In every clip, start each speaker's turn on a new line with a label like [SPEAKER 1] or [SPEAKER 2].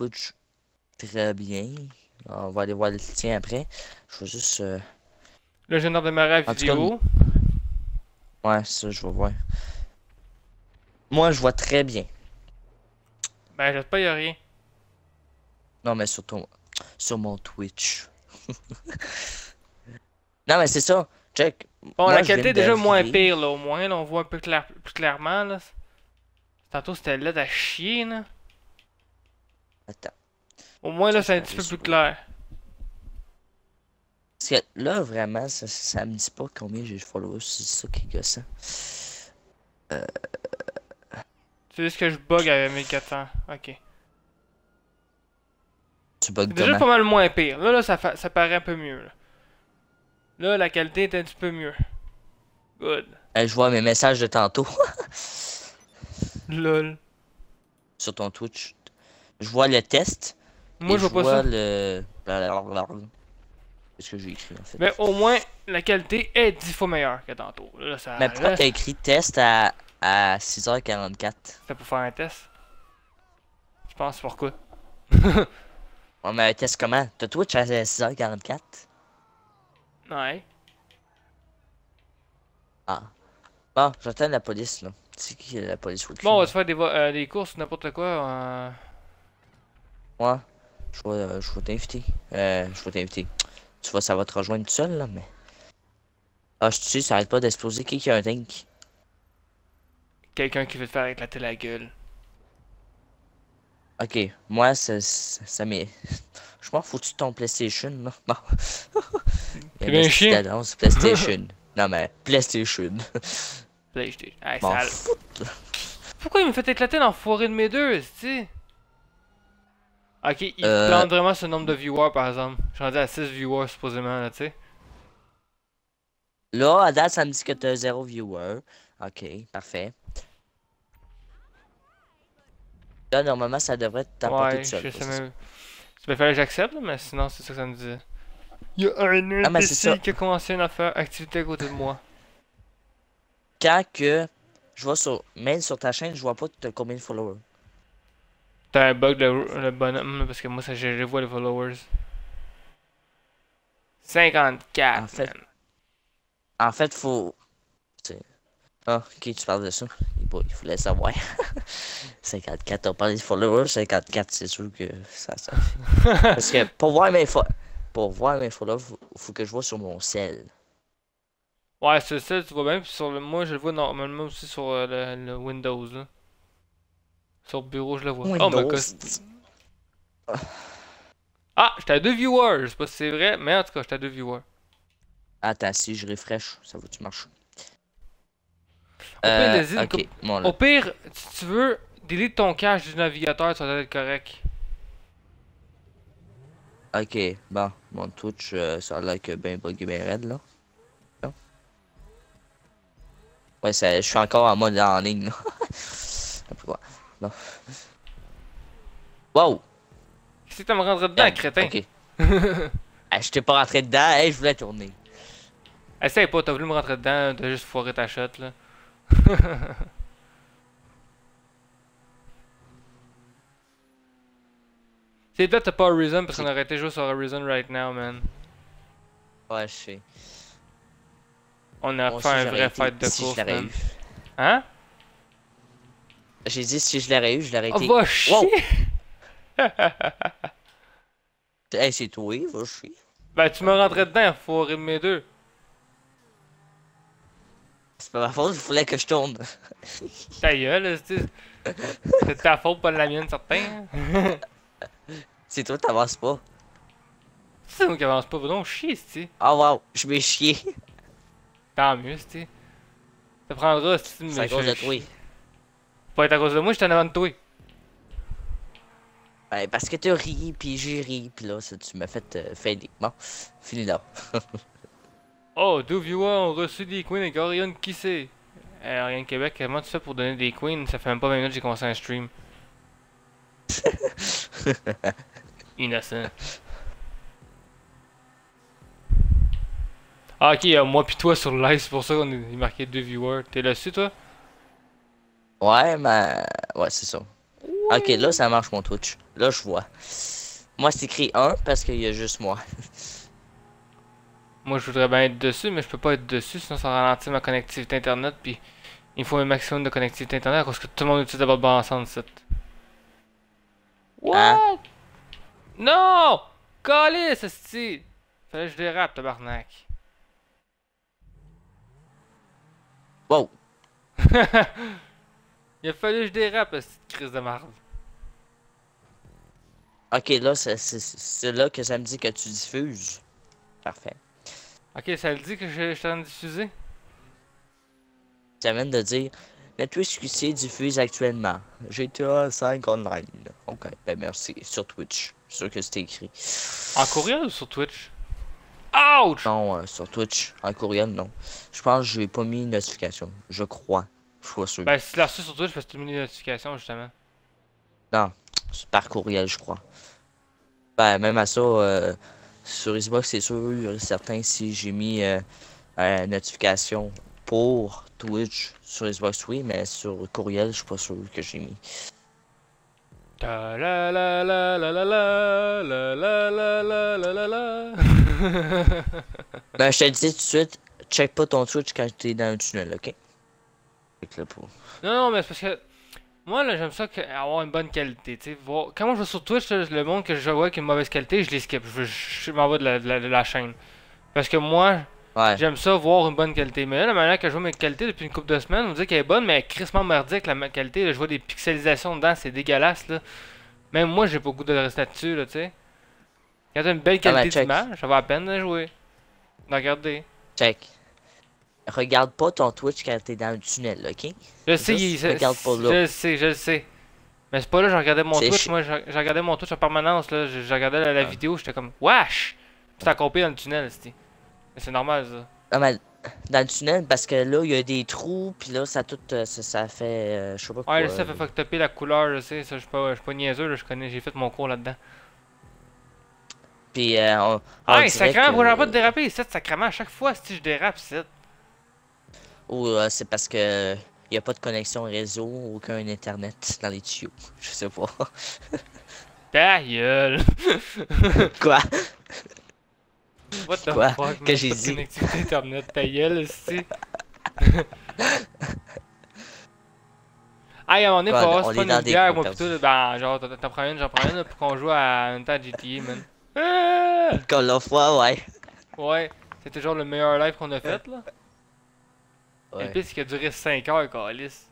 [SPEAKER 1] Twitch très bien. On va aller voir le tien après. Je vais juste.
[SPEAKER 2] Là, je viens de démarrer la
[SPEAKER 1] En tout cas,
[SPEAKER 2] vidéo.
[SPEAKER 1] ouais, ça, je vais voir. Moi, je vois très bien.
[SPEAKER 2] Ben, j'espère qu'il y a rien.
[SPEAKER 1] Non, mais sur mon Twitch. Non, mais c'est ça. Check.
[SPEAKER 2] Bon,
[SPEAKER 1] Moi,
[SPEAKER 2] la
[SPEAKER 1] je viens
[SPEAKER 2] qualité est déjà moins
[SPEAKER 1] d'arriver.
[SPEAKER 2] pire, là, au moins. Là, on voit un peu plus clairement, là. Tantôt, c'était laid à chier, là.
[SPEAKER 1] Attends.
[SPEAKER 2] Au moins, là,
[SPEAKER 1] Ça, je
[SPEAKER 2] c'est un
[SPEAKER 1] vais
[SPEAKER 2] petit
[SPEAKER 1] aller
[SPEAKER 2] peu plus
[SPEAKER 1] sur.
[SPEAKER 2] clair.
[SPEAKER 1] Parce que là, vraiment, ça me dit pas combien j'ai de followers. C'est ça qui est gossant.
[SPEAKER 2] C'est juste que je bug avec 1400. Ok.
[SPEAKER 1] Tu bugs
[SPEAKER 2] C'est déjà
[SPEAKER 1] comment?
[SPEAKER 2] pas mal moins pire. Là, ça paraît un peu mieux, là. Là, la qualité est un petit peu mieux. Good.
[SPEAKER 1] Je vois mes messages de tantôt
[SPEAKER 2] Lol.
[SPEAKER 1] sur ton Twitch. Je vois le test
[SPEAKER 2] Moi,
[SPEAKER 1] et
[SPEAKER 2] je
[SPEAKER 1] je
[SPEAKER 2] vois pas ça.
[SPEAKER 1] vois le. Qu'est-ce que j'ai écrit en fait?
[SPEAKER 2] Mais au moins, la qualité est 10 fois meilleure que tantôt. Là,
[SPEAKER 1] Mais pourquoi
[SPEAKER 2] là,
[SPEAKER 1] t'as écrit test à 6h44?
[SPEAKER 2] c'était pour faire un test. Je pense pourquoi.
[SPEAKER 1] Ouais, mais un test comment? T'as Twitch à 6h44?
[SPEAKER 2] Ouais.
[SPEAKER 1] Ah. Bon, j'attends la police là. C'est qui la police ou le
[SPEAKER 2] Bon, on va
[SPEAKER 1] crime?
[SPEAKER 2] se faire des courses, n'importe quoi.
[SPEAKER 1] Moi, je vais t'inviter. Je vais t'inviter. Tu vois, ça va te rejoindre tout seul là, mais. Ah, je te sais, ça arrête pas d'exploser. Qui a un tank?
[SPEAKER 2] Quelqu'un qui veut te faire éclater la gueule.
[SPEAKER 1] Ok, moi, ça m'est. Je m'en fous de ton PlayStation, là. Bon. Il y a
[SPEAKER 2] T'es
[SPEAKER 1] une
[SPEAKER 2] bien
[SPEAKER 1] petite
[SPEAKER 2] chien?
[SPEAKER 1] annonce PlayStation. Non, mais PlayStation.
[SPEAKER 2] PlayStation. Hey,
[SPEAKER 1] M'en
[SPEAKER 2] sale.
[SPEAKER 1] fous.
[SPEAKER 2] Pourquoi il me fait éclater dans le foiré de mes deux, tu Ok, il
[SPEAKER 1] Euh,
[SPEAKER 2] plante vraiment ce nombre de viewers par exemple. Je suis rendu à 6 viewers supposément là, tu sais.
[SPEAKER 1] Là, à date, ça me dit que t'as 0 viewer. Ok, parfait. Là, normalement, ça devrait t'apporter tout
[SPEAKER 2] Ouais,
[SPEAKER 1] seul.
[SPEAKER 2] je
[SPEAKER 1] Là,
[SPEAKER 2] sais
[SPEAKER 1] c'est ça.
[SPEAKER 2] même. Il fallait que j'accepte, mais sinon c'est ça que ça me disait. Il y a un
[SPEAKER 1] Ah, mais c'est ça.
[SPEAKER 2] imbécile qui a commencé une affaire, activité à côté de moi.
[SPEAKER 1] Quand que je vois sur. Même sur ta chaîne, je vois pas t'as combien de followers.
[SPEAKER 2] T'as un bug le bonhomme, là, parce que moi ça je vois les followers. 54,
[SPEAKER 1] En fait,
[SPEAKER 2] man.
[SPEAKER 1] faut. Ah, ok, tu parles de ça. Il fallait savoir. 54, on parle des followers. 54, c'est sûr que ça fait. Parce que pour voir mes followers, faut que je vois sur mon cell.
[SPEAKER 2] Ouais, c'est ça, tu vois bien. Puis sur moi je le vois normalement aussi sur le Windows là. Sur le bureau je le vois. Oh my god.
[SPEAKER 1] Windows.
[SPEAKER 2] Ah, j'étais à 2 viewers. Je sais pas si c'est vrai, mais en tout cas, j'étais à 2 viewers.
[SPEAKER 1] Attends, si je refresh, ça va-tu marcher?
[SPEAKER 2] Au pire, laisse une
[SPEAKER 1] Ok,
[SPEAKER 2] coupe.
[SPEAKER 1] bon là.
[SPEAKER 2] Au pire, si tu veux, delete ton cache du navigateur, ça doit être correct.
[SPEAKER 1] Ok, bon, mon Twitch, ça a l'air que ben buggy ben raide là. Non? Ouais, je suis encore en mode en ligne là. Pourquoi? Bon. Wow!
[SPEAKER 2] Si tu me rentrer dedans,
[SPEAKER 1] Merde,
[SPEAKER 2] crétin.
[SPEAKER 1] ok. Ah, je t'ai pas rentré dedans, hey, je voulais tourner.
[SPEAKER 2] Essaye pas, t'as voulu me rentrer dedans, t'as juste foiré ta shot là. C'est peut-être t'as pas Horizon parce qu'on aurait été joué sur Horizon right now, man.
[SPEAKER 1] Ouais, je sais.
[SPEAKER 2] On a
[SPEAKER 1] Moi
[SPEAKER 2] fait
[SPEAKER 1] aussi,
[SPEAKER 2] un
[SPEAKER 1] j'aurais
[SPEAKER 2] vrai
[SPEAKER 1] été
[SPEAKER 2] fight de
[SPEAKER 1] si je
[SPEAKER 2] course,
[SPEAKER 1] l'aurais
[SPEAKER 2] man.
[SPEAKER 1] eu.
[SPEAKER 2] Hein?
[SPEAKER 1] J'ai dit si je l'aurais eu, je l'aurais
[SPEAKER 2] Oh,
[SPEAKER 1] été.
[SPEAKER 2] va
[SPEAKER 1] Wow!
[SPEAKER 2] chier!
[SPEAKER 1] Hey, c'est toi, va chier.
[SPEAKER 2] Ben, tu me rentrais dedans, foiré de mes deux.
[SPEAKER 1] C'est pas ma faute, il fallait que je tourne.
[SPEAKER 2] Ta gueule, c'est ta faute, pas la mienne, certain. Hein?
[SPEAKER 1] C'est toi, t'avances pas.
[SPEAKER 2] C'est moi qui avance pas, va donc chier, c'ti.
[SPEAKER 1] Oh wow, je vais chier.
[SPEAKER 2] Tant mieux, c'ti. Ça prendra, c'ti,
[SPEAKER 1] C'est à
[SPEAKER 2] mais
[SPEAKER 1] cause de toi.
[SPEAKER 2] pas être à cause de moi, j'étais en avant de toi.
[SPEAKER 1] Ben, parce que t'as ri, puis j'ai ri, puis là, ça, tu m'as fait fader. Bon, fini là.
[SPEAKER 2] Oh, deux viewers ont reçu des queens avec Orion, qui c'est? Orion Québec, comment tu fais pour donner des queens? Ça fait même pas 20 minutes que j'ai commencé un stream. Innocent. Ah, ok, moi pis toi sur le live, c'est pour ça qu'on est marqué deux viewers. T'es là-dessus, toi?
[SPEAKER 1] Ouais, mais. Ouais, c'est ça. Ok, là, ça marche mon Twitch. Là, je vois. Moi, c'est écrit 1 parce qu'il y a juste moi.
[SPEAKER 2] Moi, je voudrais bien être dessus, mais je peux pas être dessus, sinon ça ralentit ma connectivité internet, puis il faut un maximum de connectivité internet parce que tout le monde utilise d'abord ensemble site.
[SPEAKER 1] Hein?
[SPEAKER 2] What? Non! Calice, esti! Fallait que je dérape, tabarnak.
[SPEAKER 1] Wow.
[SPEAKER 2] Il a fallu que je dérape, cette crise de marde.
[SPEAKER 1] Ok, là, c'est là que ça me dit que tu diffuses. Parfait.
[SPEAKER 2] Ok, ça le dit que je suis en train de diffuser?
[SPEAKER 1] Ça vient de dire, le Twitch QC diffuse actuellement. GTA 5 online. Ok, ben merci. Sur Twitch. C'est sûr que c'était écrit.
[SPEAKER 2] En courriel ou sur Twitch? Ouch!
[SPEAKER 1] Non, sur Twitch. En courriel, non. Je pense que j'ai pas mis une notification. Je crois. Je suis pas sûr.
[SPEAKER 2] Ben, si tu l'as reçu sur Twitch, parce que tu as mis des notifications, justement.
[SPEAKER 1] Non, c'est par courriel, je crois. Ben, même à ça, sur Xbox, c'est sûr, certain, si j'ai mis notification pour Twitch sur Xbox, oui, mais sur courriel, je suis pas sûr que j'ai mis.
[SPEAKER 2] Ta la la la la la la la la la la la la la.
[SPEAKER 1] Ben, je te le dis tout de suite, check pas ton Twitch quand t'es dans un tunnel, ok? Check là pour.
[SPEAKER 2] Non, non, mais c'est parce que moi, là, j'aime ça avoir une bonne qualité, tu sais. Quand moi je vais sur Twitch, là, le monde que je vois qui a une mauvaise qualité, je les skip. Je m'en vais de la chaîne. Parce que moi,
[SPEAKER 1] Ouais.
[SPEAKER 2] j'aime ça voir une bonne qualité. Mais là, la manière que je vois mes qualités depuis une couple de semaines, on dit qu'elle est bonne, mais elle est crissement merdique, la qualité. Là, je vois des pixelisations dedans, c'est dégueulasse, là. Même moi, j'ai pas beaucoup de rester là-dessus, là, tu sais. Quand t'as une belle
[SPEAKER 1] Ah ben,
[SPEAKER 2] qualité
[SPEAKER 1] check.
[SPEAKER 2] d'image, ça va à peine de jouer. De regarder.
[SPEAKER 1] Check. Regarde pas ton Twitch quand t'es dans un tunnel, ok?
[SPEAKER 2] Je sais,
[SPEAKER 1] Juste regarde pas là.
[SPEAKER 2] je le sais, je le sais. Mais c'est pas là, je regardais mon
[SPEAKER 1] C'est
[SPEAKER 2] Twitch,
[SPEAKER 1] chi-
[SPEAKER 2] moi, je regardais mon Twitch en permanence, là. Je regardais la
[SPEAKER 1] Ah.
[SPEAKER 2] vidéo, j'étais comme, wesh! Puis t'as coupé dans le tunnel, c'était. Mais c'est normal, ça.
[SPEAKER 1] Ah, mais dans le tunnel, parce que là, il y a des trous, puis là, ça tout, ça fait, je sais pas quoi.
[SPEAKER 2] Ouais, ça fait fuck topper la couleur, je sais, ça, je suis pas niaiseux, là, je connais, j'ai fait mon cours là-dedans.
[SPEAKER 1] Puis, on
[SPEAKER 2] Ah,
[SPEAKER 1] dirait
[SPEAKER 2] sacrément, faut
[SPEAKER 1] que...
[SPEAKER 2] pas de déraper, ici, sacrément, à chaque fois, si je dérape, c'est.
[SPEAKER 1] Ou c'est parce que il y a pas de connexion réseau, aucun internet dans les tuyaux. Je sais pas.
[SPEAKER 2] Ta gueule!
[SPEAKER 1] Quoi?
[SPEAKER 2] What the
[SPEAKER 1] Quoi?
[SPEAKER 2] fuck,
[SPEAKER 1] Que
[SPEAKER 2] man,
[SPEAKER 1] j'ai
[SPEAKER 2] pas de
[SPEAKER 1] dit?
[SPEAKER 2] connectivité internet, ta gueule, ici. Ah, à un moment donné, faut
[SPEAKER 1] Ouais,
[SPEAKER 2] avoir
[SPEAKER 1] on
[SPEAKER 2] se
[SPEAKER 1] est
[SPEAKER 2] prendre
[SPEAKER 1] dans
[SPEAKER 2] une
[SPEAKER 1] des
[SPEAKER 2] bière,
[SPEAKER 1] cours
[SPEAKER 2] moi,
[SPEAKER 1] perdus.
[SPEAKER 2] plutôt, ben, genre, t'en prends une, j'en prends une, là, pour qu'on joue à un temps de GTA, man. Ah!
[SPEAKER 1] Call of War, ouais.
[SPEAKER 2] Ouais, c'était genre le meilleur live qu'on a fait, là. Et le
[SPEAKER 1] Ouais.
[SPEAKER 2] pire, c'est qu'il a duré 5 heures, calice.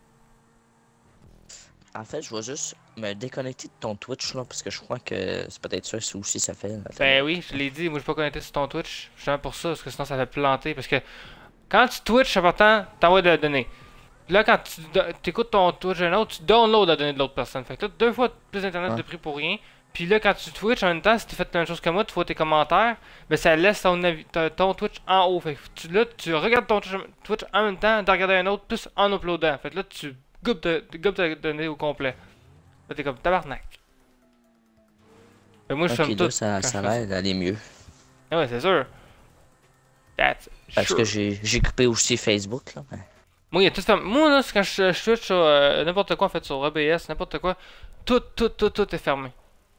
[SPEAKER 1] En fait, je vais juste me déconnecter de ton Twitch, là, parce que je crois que c'est peut-être ça aussi ça fait.
[SPEAKER 2] Ben oui, je l'ai dit, moi je suis pas connecté sur ton Twitch, justement pour ça, parce que sinon ça fait planter. Parce que quand tu Twitch, c'est important, t'envoies de la donnée. Puis là, quand tu écoutes ton Twitch d'un autre, tu downloads la donnée de l'autre personne. Fait que là, 2 fois plus d'internet
[SPEAKER 1] Ouais.
[SPEAKER 2] de prix pour rien. Puis là, quand tu Twitch en même temps, si tu fais la même chose que moi, tu vois tes commentaires, ben ça laisse ton Twitch en haut. Fait que là, tu regardes ton Twitch en même temps de regarder un autre, plus en uploadant. Fait que là, tu goupes ta donnée au complet. Là, t'es comme tabarnak. Fait que moi, je
[SPEAKER 1] Ok,
[SPEAKER 2] somme
[SPEAKER 1] là,
[SPEAKER 2] tout.
[SPEAKER 1] ça
[SPEAKER 2] quand je
[SPEAKER 1] a
[SPEAKER 2] fais ça.
[SPEAKER 1] l'air d'aller mieux.
[SPEAKER 2] Ah ouais, c'est sûr. That's
[SPEAKER 1] Parce
[SPEAKER 2] sure.
[SPEAKER 1] que j'ai coupé aussi Facebook, là. Mais...
[SPEAKER 2] Moi, il y a tout fait. Moi, là, c'est quand je switch sur n'importe quoi, en fait, sur OBS, n'importe quoi, tout est fermé.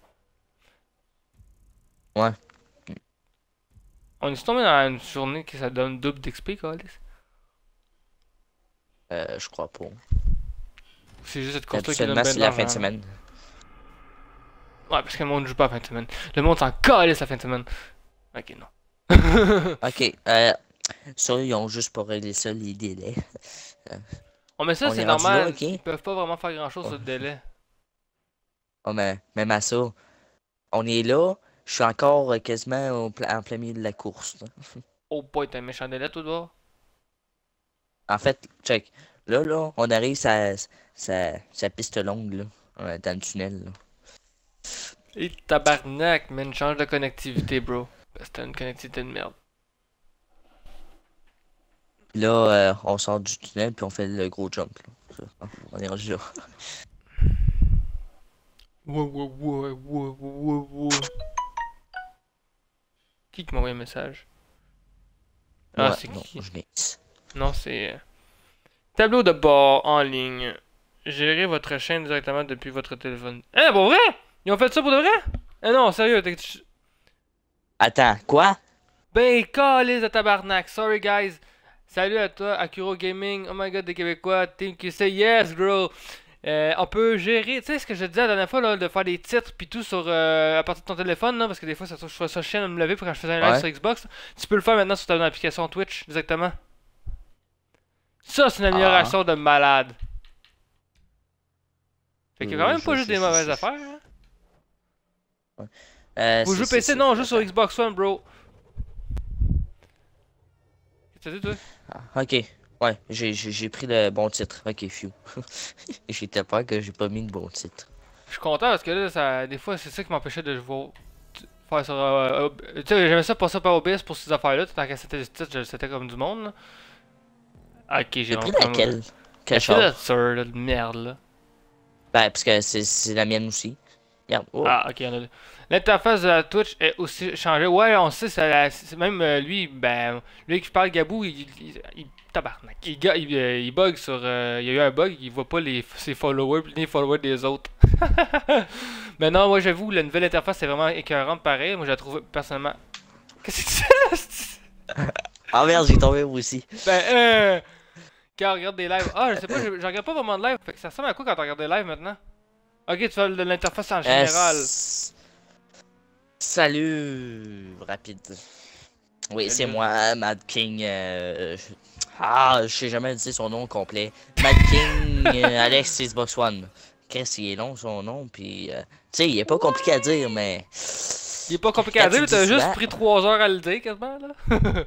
[SPEAKER 1] Ouais.
[SPEAKER 2] On est tombé dans une journée que ça donne double d'XP, quoi, Alice.
[SPEAKER 1] Je crois pas.
[SPEAKER 2] C'est juste cette course-là qui donne
[SPEAKER 1] Habituellement,
[SPEAKER 2] bien
[SPEAKER 1] c'est
[SPEAKER 2] de
[SPEAKER 1] la fin de
[SPEAKER 2] l'argent.
[SPEAKER 1] semaine.
[SPEAKER 2] Ouais, parce que le monde joue pas la fin de semaine. Le monde s'en calisse la fin de semaine. Ok, non.
[SPEAKER 1] Ok, ça, ils ont juste pas réglé ça, les délais.
[SPEAKER 2] Oh, mais ça,
[SPEAKER 1] On
[SPEAKER 2] c'est
[SPEAKER 1] est rendu là,
[SPEAKER 2] normal.
[SPEAKER 1] ok?
[SPEAKER 2] Ils peuvent pas vraiment faire grand-chose sur
[SPEAKER 1] Ouais.
[SPEAKER 2] le délai.
[SPEAKER 1] Oh, mais même à ça, on est là, je suis encore quasiment en plein milieu de la course, là.
[SPEAKER 2] Oh boy, t'as un méchant délai, tout d'abord.
[SPEAKER 1] En fait, check. Là, on arrive sa piste longue, là, dans le tunnel, là.
[SPEAKER 2] Et tabarnak, man, change de connectivité, bro. Parce que t'as une connectivité de merde.
[SPEAKER 1] Puis là, on sort du tunnel, puis on fait le gros jump, là. Ça, on est rendu là.
[SPEAKER 2] Wow. Qui m'a envoyé un message? Ah,
[SPEAKER 1] Ouais,
[SPEAKER 2] c'est
[SPEAKER 1] non,
[SPEAKER 2] qui?
[SPEAKER 1] je l'ai.
[SPEAKER 2] Non, c'est... Tableau de bord en ligne. gérer votre chaîne directement depuis votre téléphone. Hein, pour vrai? Ils ont fait ça pour de vrai? Eh non, sérieux,
[SPEAKER 1] Attends, quoi?
[SPEAKER 2] ben, calice de tabarnak. Sorry, guys. Salut à toi, Akuro Gaming. Oh my god, des Québécois. Team QC, yes, bro. On peut gérer, tu sais ce que je disais la dernière fois, là, de faire des titres pis tout sur à partir de ton téléphone, là, parce que des fois, je trouve ça chiant de me lever pour quand je faisais un live
[SPEAKER 1] Ouais.
[SPEAKER 2] sur Xbox. Tu peux le faire maintenant sur ton application Twitch, directement. Ça, c'est une amélioration de malade. Fait qu'il y a quand même pas juste des mauvaises affaires, hein. Vous jouez PC? Non, juste sur Xbox One, bro. Qu'est-ce que t'as dit, toi?
[SPEAKER 1] Ah, ok. Ouais, j'ai pris le bon titre. Ok, phew. J'étais peur que j'ai pas mis le bon titre.
[SPEAKER 2] Je suis content parce que là, ça, des fois, c'est ça qui m'empêchait de voir, faire sur. Tu sais, j'aimais ça passer par OBS pour ces affaires-là. Tant qu'à c'était le titre, c'était comme du monde, là. Ok,
[SPEAKER 1] J'ai pris laquelle? Quelle
[SPEAKER 2] C'est la
[SPEAKER 1] chose?
[SPEAKER 2] sœur, là, de merde, là.
[SPEAKER 1] Ben, parce que c'est la mienne aussi. Regarde. Oh.
[SPEAKER 2] Ah, ok, on a. L'interface de la Twitch est aussi changée. Ouais, on sait, c'est même lui, ben, lui qui parle, Gabou, tabarnak. Il bug sur. Il y a eu un bug, il voit pas ses followers, ni les followers des autres. Mais non, moi j'avoue, la nouvelle interface est vraiment écœurante pareil. Moi je la trouve personnellement. Qu'est-ce que c'est?
[SPEAKER 1] Ah merde, j'ai tombé moi aussi.
[SPEAKER 2] Ben, quand on regarde des lives. Ah, je sais pas, je regarde pas vraiment de live. Fait que ça ressemble à quoi quand on regarde des lives maintenant? Ok, tu fais de l'interface en général.
[SPEAKER 1] Salut, rapide. Oui,
[SPEAKER 2] Salut.
[SPEAKER 1] c'est moi, Mad King. Ah, je sais jamais dire son nom complet. Mad King Alex Xbox One. Qu'est-ce qu'il est long son nom, puis tu sais, il est pas compliqué à dire, mais.
[SPEAKER 2] Il est pas compliqué à dire, t'as juste pris 3 heures à le dire quasiment là.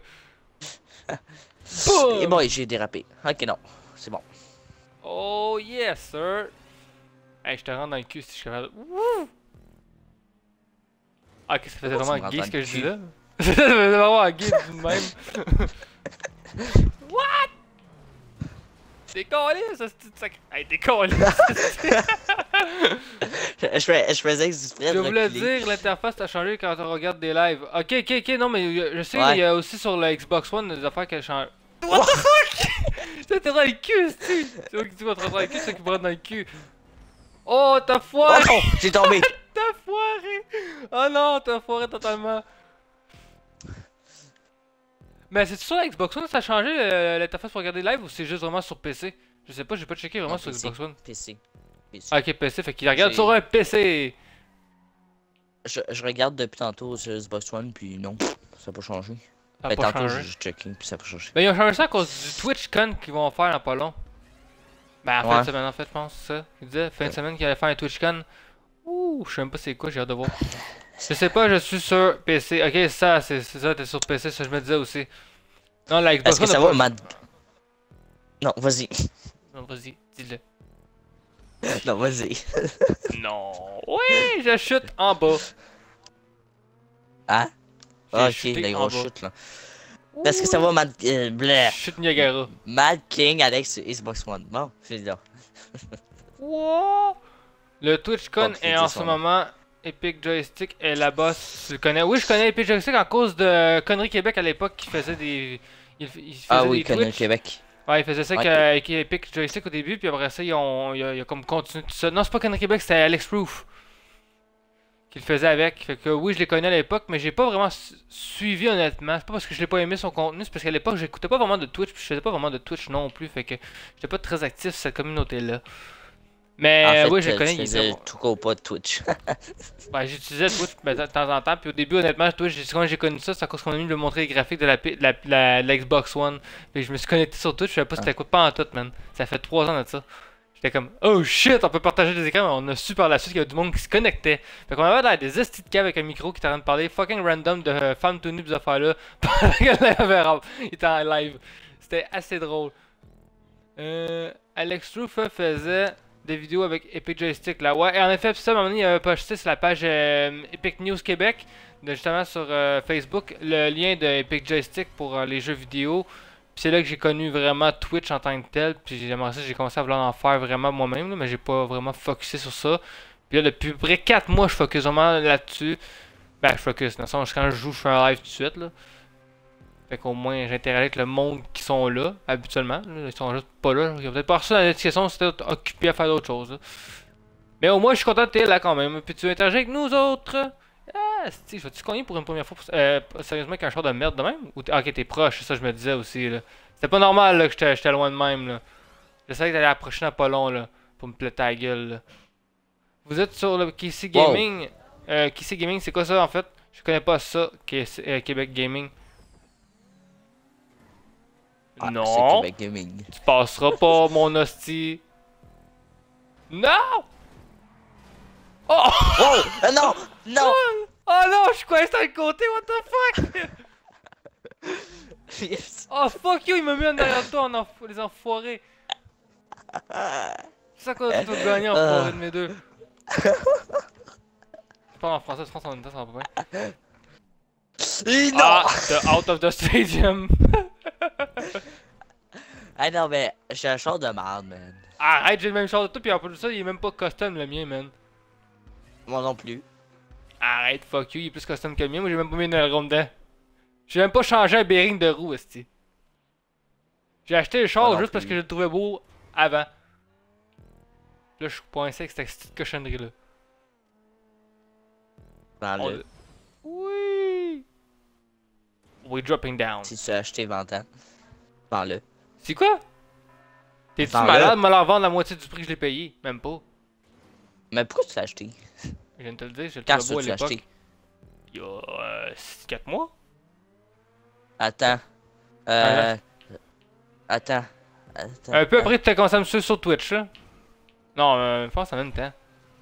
[SPEAKER 1] Et bon, j'ai dérapé. Ok, non, c'est bon.
[SPEAKER 2] Oh yes, sir. Hey, je te rentre dans le cul si je suis capable. Wouh! Ah, ok, ça faisait vraiment gay ce que je dis là. Ça faisait vraiment gay de même. What? Décollé, ça c'est sac. Hey, décollé!
[SPEAKER 1] Je faisais exprès
[SPEAKER 2] Je
[SPEAKER 1] de
[SPEAKER 2] voulais
[SPEAKER 1] reculer.
[SPEAKER 2] dire, l'interface a changé quand on regarde des lives. Ok, non, mais je sais
[SPEAKER 1] Ouais.
[SPEAKER 2] qu'il y a aussi sur le Xbox One des affaires qui changent. What the fuck? T'es dans le cul, tu vas te rentrer dans le cul, c'est ça qui me rentre dans le cul. Oh, t'as foiré!
[SPEAKER 1] Oh non, j'ai tombé.
[SPEAKER 2] T'as foiré! Oh non, t'as foiré totalement. Mais c'est sur la Xbox One ça a changé l'interface pour regarder live ou c'est juste vraiment sur PC? Je sais pas, j'ai pas checké vraiment
[SPEAKER 1] Non,
[SPEAKER 2] sur
[SPEAKER 1] PC.
[SPEAKER 2] Xbox One.
[SPEAKER 1] PC.
[SPEAKER 2] Ah, ok, PC, fait qu'il regarde sur un PC!
[SPEAKER 1] Je regarde depuis tantôt sur Xbox One, puis non, ça n'a pas changé.
[SPEAKER 2] Ça a
[SPEAKER 1] Mais
[SPEAKER 2] pas
[SPEAKER 1] tantôt,
[SPEAKER 2] changé.
[SPEAKER 1] j'ai checké, puis ça n'a pas changé.
[SPEAKER 2] Ben, ils ont changé ça à cause du TwitchCon qu'ils vont faire dans pas long. Ben, en fin de semaine, en fait, je pense, c'est ça. Ils disaient, fin de semaine qu'ils allaient faire un TwitchCon. Ouh, je sais même pas c'est quoi, j'ai hâte de voir. Je sais pas, je suis sur PC. Ok, ça, c'est ça, t'es sur PC, ça je me disais aussi. Non, la Xbox
[SPEAKER 1] Est-ce que
[SPEAKER 2] One.
[SPEAKER 1] ça va, Mad... Non, vas-y.
[SPEAKER 2] Non, vas-y, dis-le.
[SPEAKER 1] Non, vas-y.
[SPEAKER 2] Non. Oui, je chute en bas.
[SPEAKER 1] Hein?
[SPEAKER 2] J'ai
[SPEAKER 1] Ah, ok,
[SPEAKER 2] chuté
[SPEAKER 1] la
[SPEAKER 2] en
[SPEAKER 1] grosse
[SPEAKER 2] bas.
[SPEAKER 1] chute, là. Est-ce que ça va, Mad... bleh.
[SPEAKER 2] Chute Niagara.
[SPEAKER 1] Mad King Alex sur Xbox One. Bon, c'est là.
[SPEAKER 2] Wow. Le TwitchCon
[SPEAKER 1] Bon,
[SPEAKER 2] est en ce moment. Epic Joystick est là-bas, si tu le connais. Oui, je connais Epic Joystick en cause de Connery Québec à l'époque qui faisait des. Il faisait
[SPEAKER 1] Ah oui,
[SPEAKER 2] des
[SPEAKER 1] Connery
[SPEAKER 2] Twitch.
[SPEAKER 1] Québec.
[SPEAKER 2] Ouais, il faisait ça
[SPEAKER 1] Ouais.
[SPEAKER 2] avec Epic Joystick au début, puis après ça, il a comme continué tout ça. Non, c'est pas Connery Québec, c'était Alex Proof qui le faisait avec. Fait que oui, je l'ai connu à l'époque, mais j'ai pas vraiment suivi honnêtement. C'est pas parce que je l'ai pas aimé son contenu, c'est parce qu'à l'époque, j'écoutais pas vraiment de Twitch, puis je faisais pas vraiment de Twitch non plus. Fait que j'étais pas très actif sur cette communauté-là. Mais
[SPEAKER 1] En fait,
[SPEAKER 2] oui, je le connais,
[SPEAKER 1] tu
[SPEAKER 2] il
[SPEAKER 1] faisais
[SPEAKER 2] était bon.
[SPEAKER 1] tout court pas de Twitch.
[SPEAKER 2] Ouais, j'utilisais Twitch de temps en temps, puis au début, honnêtement, Twitch, quand j'ai connu ça, c'est à cause qu'on a mis le montrer les graphiques de la Xbox One. Puis je me suis connecté sur Twitch, je savais pas c'était quoi, pas en tout, man. Ça fait 3 ans de ça. J'étais comme, oh shit, on peut partager des écrans, mais on a su par la suite qu'il y avait du monde qui se connectait. Fait qu'on avait là, des estis de cave avec un micro qui était en train de parler fucking random de femmes tout nues, des affaires-là, pendant que il était en live. C'était assez drôle. Alex Truth faisait des vidéos avec Epic Joystick là. Ouais, et en effet, ça, à un moment donné, il avait posté sur la page Epic News Québec, justement sur Facebook, le lien de Epic Joystick pour les jeux vidéo. Puis c'est là que j'ai connu vraiment Twitch en tant que tel. Puis j'aimerais ça, j'ai commencé à vouloir en faire vraiment moi-même, là, mais j'ai pas vraiment focusé sur ça. Puis là, depuis à peu près 4 mois, je focus vraiment là-dessus. Ben, je focus. Dans le sens, quand je joue, je fais un live tout de suite, là. Fait qu'au moins j'interagis avec le monde qui sont là, habituellement. Là, ils sont juste pas là. Ils ont peut-être pas reçu la notification, c'était occupé à faire d'autres choses. Là. Mais au moins je suis content de t'être là quand même. Puis tu interagis avec nous autres. Ah, je vais-tu cogner pour une première fois sérieusement avec un char de merde de même? Ou ok, t'es proche, c'est ça que je me disais aussi là. C'était pas normal là, que j'étais loin de même là. J'essaie d'aller à la prochaine à pas long là. Pour me péter la gueule là. Vous êtes sur le KC Gaming. KC Gaming, c'est quoi ça en fait? Je connais pas ça, Québec Gaming.
[SPEAKER 1] Ah,
[SPEAKER 2] Non!
[SPEAKER 1] c'est Québec Gaming.
[SPEAKER 2] Tu passeras pas, mon hostie. Non! Oh!
[SPEAKER 1] Oh! Non! Non!
[SPEAKER 2] Oh non, je suis coincé dans le côté, what the fuck?
[SPEAKER 1] Yes.
[SPEAKER 2] Oh fuck you, il m'a mis en derrière de toi, les enfoirés. C'est ça qu'on a tout gagné, enfoirés de mes deux. Je parle en français, je pense en même temps, ça va pas bien.
[SPEAKER 1] Non!
[SPEAKER 2] Ah, the out of the stadium.
[SPEAKER 1] Ah non, mais j'ai un char de merde, man.
[SPEAKER 2] Arrête, j'ai le même genre de toi, puis en plus de ça, il est même pas custom le mien, man.
[SPEAKER 1] Moi non plus.
[SPEAKER 2] Arrête, fuck you, il est plus custom que le mien, moi j'ai même pas mis une aileron dedans. J'ai même pas changé un bearing de roue, esti. J'ai acheté le char
[SPEAKER 1] Moi non
[SPEAKER 2] juste parce
[SPEAKER 1] plus.
[SPEAKER 2] que je le trouvais beau avant. Là, je suis coincé avec cette petite cochonnerie là.
[SPEAKER 1] Dans le.
[SPEAKER 2] Oui! We're dropping down.
[SPEAKER 1] Si tu as acheté 20 ans. Dans le.
[SPEAKER 2] C'est quoi? T'es-tu
[SPEAKER 1] Vends-le.
[SPEAKER 2] malade de me la vendre la moitié du prix que je l'ai payé? Même pas.
[SPEAKER 1] Mais pourquoi tu l'as acheté?
[SPEAKER 2] Je viens de te le dire, je le
[SPEAKER 1] Quand
[SPEAKER 2] trouvais beau à
[SPEAKER 1] tu l'as
[SPEAKER 2] l'époque.
[SPEAKER 1] acheté?
[SPEAKER 2] Il y a 4 mois?
[SPEAKER 1] Attends.
[SPEAKER 2] Ah,
[SPEAKER 1] Attends.
[SPEAKER 2] Un peu après, tu as commencé à me suivre sur Twitch, là. Non, je pense en même temps.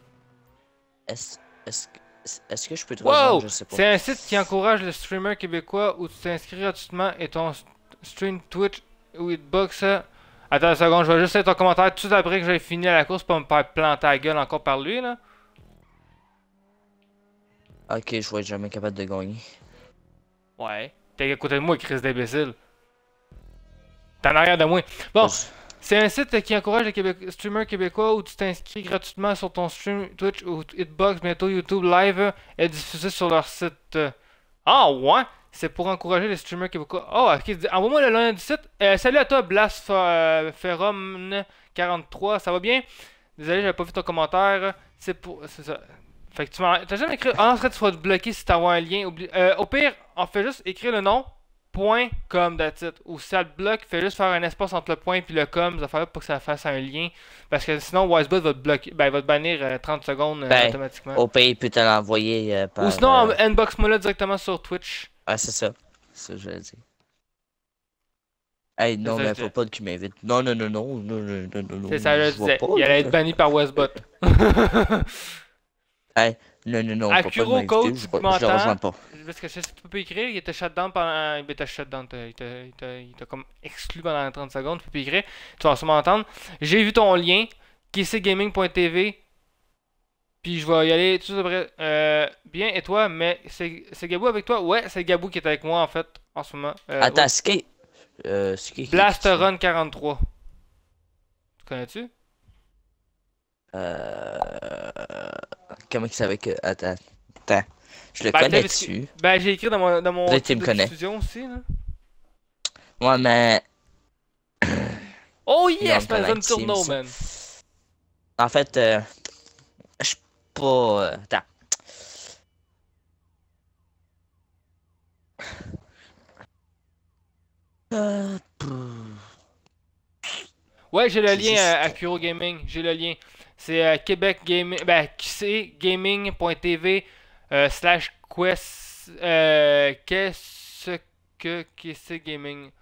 [SPEAKER 1] Est-ce que je peux te
[SPEAKER 2] Wow!
[SPEAKER 1] rejoindre? Je sais pas.
[SPEAKER 2] C'est un site qui encourage les streamers québécois où tu t'inscris gratuitement et ton stream Twitch ou Hitbox. Attends une seconde, je vais juste lire ton commentaire tout de suite après que j'ai fini la course pour me faire planter la gueule encore par lui, là.
[SPEAKER 1] Ok, je vais être jamais capable de gagner.
[SPEAKER 2] Ouais. T'es à côté de moi, Chris d'imbécile. T'es en arrière de moi. Bon, c'est un site qui encourage les streamers québécois où tu t'inscris gratuitement sur ton stream Twitch ou Hitbox. Bientôt YouTube Live est diffusé sur leur site. Ah ouais? C'est pour encourager les streamers québécois. Oh, ok. Envoie-moi le lien du site. Salut à toi, Blasferom43. Ça va bien? Désolé, j'avais pas vu ton commentaire. C'est pour. C'est ça. Fait que tu m'as. T'as jamais écrit. Ah, en fait, tu vas te bloquer si t'envoies un lien. Au pire, on fait juste écrire le nom. Point com that's it. Ou si ça te bloque, fais juste faire un espace entre le point et le com, ça fait pour que ça fasse un lien. Parce que sinon Wisebot va te bloquer, ben, va te bannir 30 secondes automatiquement.
[SPEAKER 1] Au pays, il peut te l'envoyer par.
[SPEAKER 2] Ou sinon, inbox-moi là directement sur Twitch.
[SPEAKER 1] Ah, c'est ça. C'est ça que je veux dire. Hey, non,
[SPEAKER 2] ça,
[SPEAKER 1] mais
[SPEAKER 2] je
[SPEAKER 1] faut pas que tu m'invites. Non, non, non, non, non, non, non, non, non.
[SPEAKER 2] C'est ça, je
[SPEAKER 1] vois
[SPEAKER 2] disais.
[SPEAKER 1] pas,
[SPEAKER 2] Il allait
[SPEAKER 1] là.
[SPEAKER 2] être banni par Wisebot.
[SPEAKER 1] Hey, non, non, non, faut pas
[SPEAKER 2] Akuro
[SPEAKER 1] m'inviter,
[SPEAKER 2] Code,
[SPEAKER 1] je
[SPEAKER 2] tu
[SPEAKER 1] je le
[SPEAKER 2] m'entends?
[SPEAKER 1] rejoins pas.
[SPEAKER 2] Parce que je sais que tu peux pas écrire, il était shutdown pendant. Il était shutdown, il t'a comme exclu pendant 30 secondes, tu peux pas écrire. Tu vas sûrement entendre. J'ai vu ton lien, kcgaming.tv. Puis je vais y aller tout de suite après. Bien, et toi, mais c'est Gabou avec toi? Ouais, c'est Gabou qui est avec moi en fait, en ce moment.
[SPEAKER 1] Attends,
[SPEAKER 2] Ouais.
[SPEAKER 1] c'est qui?
[SPEAKER 2] Blasterun43. Tu connais-tu?
[SPEAKER 1] Comment il savait que. Attends. Je le
[SPEAKER 2] Ben,
[SPEAKER 1] connais
[SPEAKER 2] peut-être parce que-
[SPEAKER 1] dessus.
[SPEAKER 2] Ben, j'ai écrit dans mon
[SPEAKER 1] Peut-être qu'il
[SPEAKER 2] truc
[SPEAKER 1] me
[SPEAKER 2] de
[SPEAKER 1] connaît.
[SPEAKER 2] diffusion aussi, là.
[SPEAKER 1] Ouais, mais.
[SPEAKER 2] Oh
[SPEAKER 1] Non,
[SPEAKER 2] yes,
[SPEAKER 1] t'as
[SPEAKER 2] man, zone
[SPEAKER 1] l'intime,
[SPEAKER 2] tourneau,
[SPEAKER 1] ça.
[SPEAKER 2] man.
[SPEAKER 1] En fait, je suis pas. Attends. Pff.
[SPEAKER 2] Ouais, j'ai le
[SPEAKER 1] C'est
[SPEAKER 2] lien
[SPEAKER 1] juste-
[SPEAKER 2] à Kuro Gaming, j'ai le lien. C'est Québec Gaming, ben, kcgaming.tv slash quest, qu'est-ce que KC Gaming.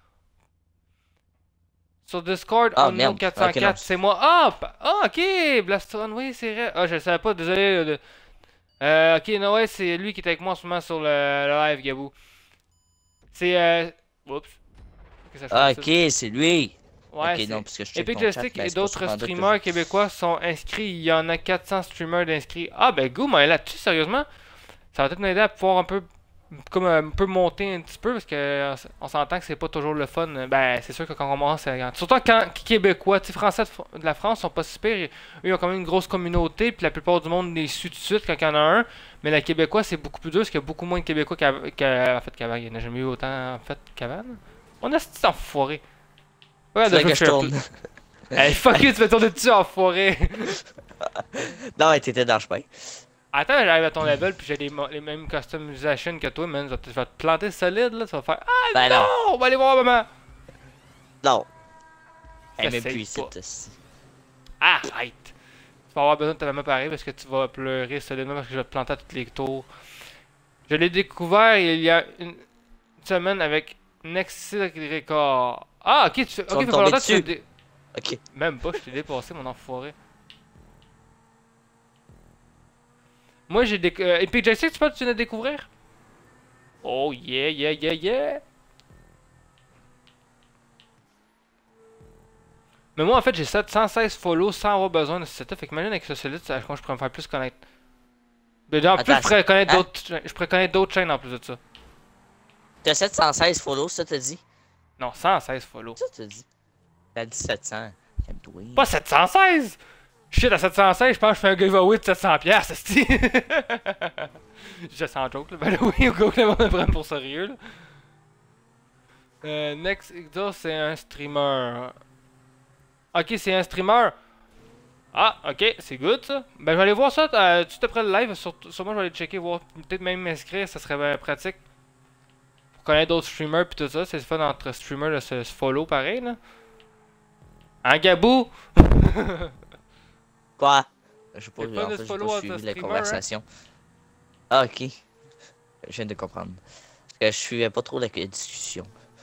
[SPEAKER 2] Sur Discord,
[SPEAKER 1] Ah,
[SPEAKER 2] on
[SPEAKER 1] merde. Ok,
[SPEAKER 2] 404,
[SPEAKER 1] non.
[SPEAKER 2] c'est moi. Ah, ok, Blastron, oui, c'est vrai. Ah, je le savais pas, désolé. Ok, non, ouais, c'est lui qui est avec moi en ce moment sur le live, Gabou. C'est, oups. Ok, ça change ça.
[SPEAKER 1] Ok, c'est lui.
[SPEAKER 2] Ouais,
[SPEAKER 1] Ok,
[SPEAKER 2] c'est-
[SPEAKER 1] non, parce que je check
[SPEAKER 2] Epic
[SPEAKER 1] ton chat,
[SPEAKER 2] Joystick
[SPEAKER 1] mais
[SPEAKER 2] et
[SPEAKER 1] c'est pas
[SPEAKER 2] d'autres
[SPEAKER 1] sur Pandote que
[SPEAKER 2] streamers québécois sont inscrits. Il y en a 400 streamers d'inscrits. Ah, ben, go, mais là-dessus, sérieusement, ça va peut-être m'aider à pouvoir un peu comme un peu monter un petit peu parce que on s'entend que c'est pas toujours le fun. Ben, c'est sûr que quand on commence, surtout quand Québécois, tu sais, Français de la France sont pas si pires. Eux, ils ont quand même une grosse communauté, puis la plupart du monde les suit tout de suite quand il y en a un. Mais les Québécois, c'est beaucoup plus dur parce qu'il y a beaucoup moins de Québécois en fait, qu'avant. Il n'y en a jamais eu autant en fait qu'avant. On a ce petit enfoiré. Ouais,
[SPEAKER 1] C'est là que je tourne.
[SPEAKER 2] Hey, fuck you, tu vas tourner dessus, enfoiré!
[SPEAKER 1] Non, mais t'étais dans le chemin.
[SPEAKER 2] Attends, j'arrive à ton level, puis j'ai les mêmes customisations que toi, man. Je vais te planter solide, là. Tu vas faire Ah
[SPEAKER 1] Ben
[SPEAKER 2] non!
[SPEAKER 1] non.
[SPEAKER 2] On va aller voir maman!
[SPEAKER 1] Non. Elle
[SPEAKER 2] Essaye
[SPEAKER 1] même plus ici,
[SPEAKER 2] pas.
[SPEAKER 1] aussi.
[SPEAKER 2] Arrête! Tu vas avoir besoin de ta maman pareil parce que tu vas pleurer solidement parce que je vais te planter à toutes les tours. Je l'ai découvert il y a une semaine avec Nexus Record. Ah, ok,
[SPEAKER 1] vas
[SPEAKER 2] ok,
[SPEAKER 1] me
[SPEAKER 2] fait pas
[SPEAKER 1] tomber
[SPEAKER 2] longtemps que tu
[SPEAKER 1] dessus. Ok.
[SPEAKER 2] Même pas, je t'ai dépassé, mon enfoiré. Moi, j'ai Epic Jessic, tu penses que tu viens de découvrir? Oh yeah, yeah, yeah, yeah! Mais moi, en fait, j'ai 716 follow sans avoir besoin de ce setup. Fait que imagine avec ce solide, je pense que je pourrais me faire plus connaître. Mais en plus,
[SPEAKER 1] Attends,
[SPEAKER 2] je pourrais connaître
[SPEAKER 1] hein?
[SPEAKER 2] d'autres je pourrais connaître d'autres chaînes en plus de ça.
[SPEAKER 1] T'as 716 follow, ça t'as dit?
[SPEAKER 2] Non, 116 follow.
[SPEAKER 1] Ça t'as dit? T'as dit 700. Calme-toi.
[SPEAKER 2] Pas 716! Shit, à 716, je pense que je fais un giveaway de 700$, c'est-tu? Je sens joke, là. Ben oui, au cas où le monde me prenne pour sérieux, là. Next Exos, c'est un streamer. Ok, c'est un streamer. Ah, ok, c'est good ça. Ben, je vais aller voir ça tout de suite après le live. Sûrement, je vais aller checker, voir. Peut-être même m'inscrire, ça serait bien pratique. Pour connaître d'autres streamers pis tout ça. C'est le fun entre streamers de se follow pareil, là. Hein, Gabou?
[SPEAKER 1] Quoi? Je sais pas,
[SPEAKER 2] C'est pas
[SPEAKER 1] en
[SPEAKER 2] de
[SPEAKER 1] fait, j'ai
[SPEAKER 2] follow
[SPEAKER 1] pas
[SPEAKER 2] entre
[SPEAKER 1] suivi la
[SPEAKER 2] streamers,
[SPEAKER 1] conversation. Ah, ok. Je viens de comprendre. Parce que je suivais pas trop la discussion.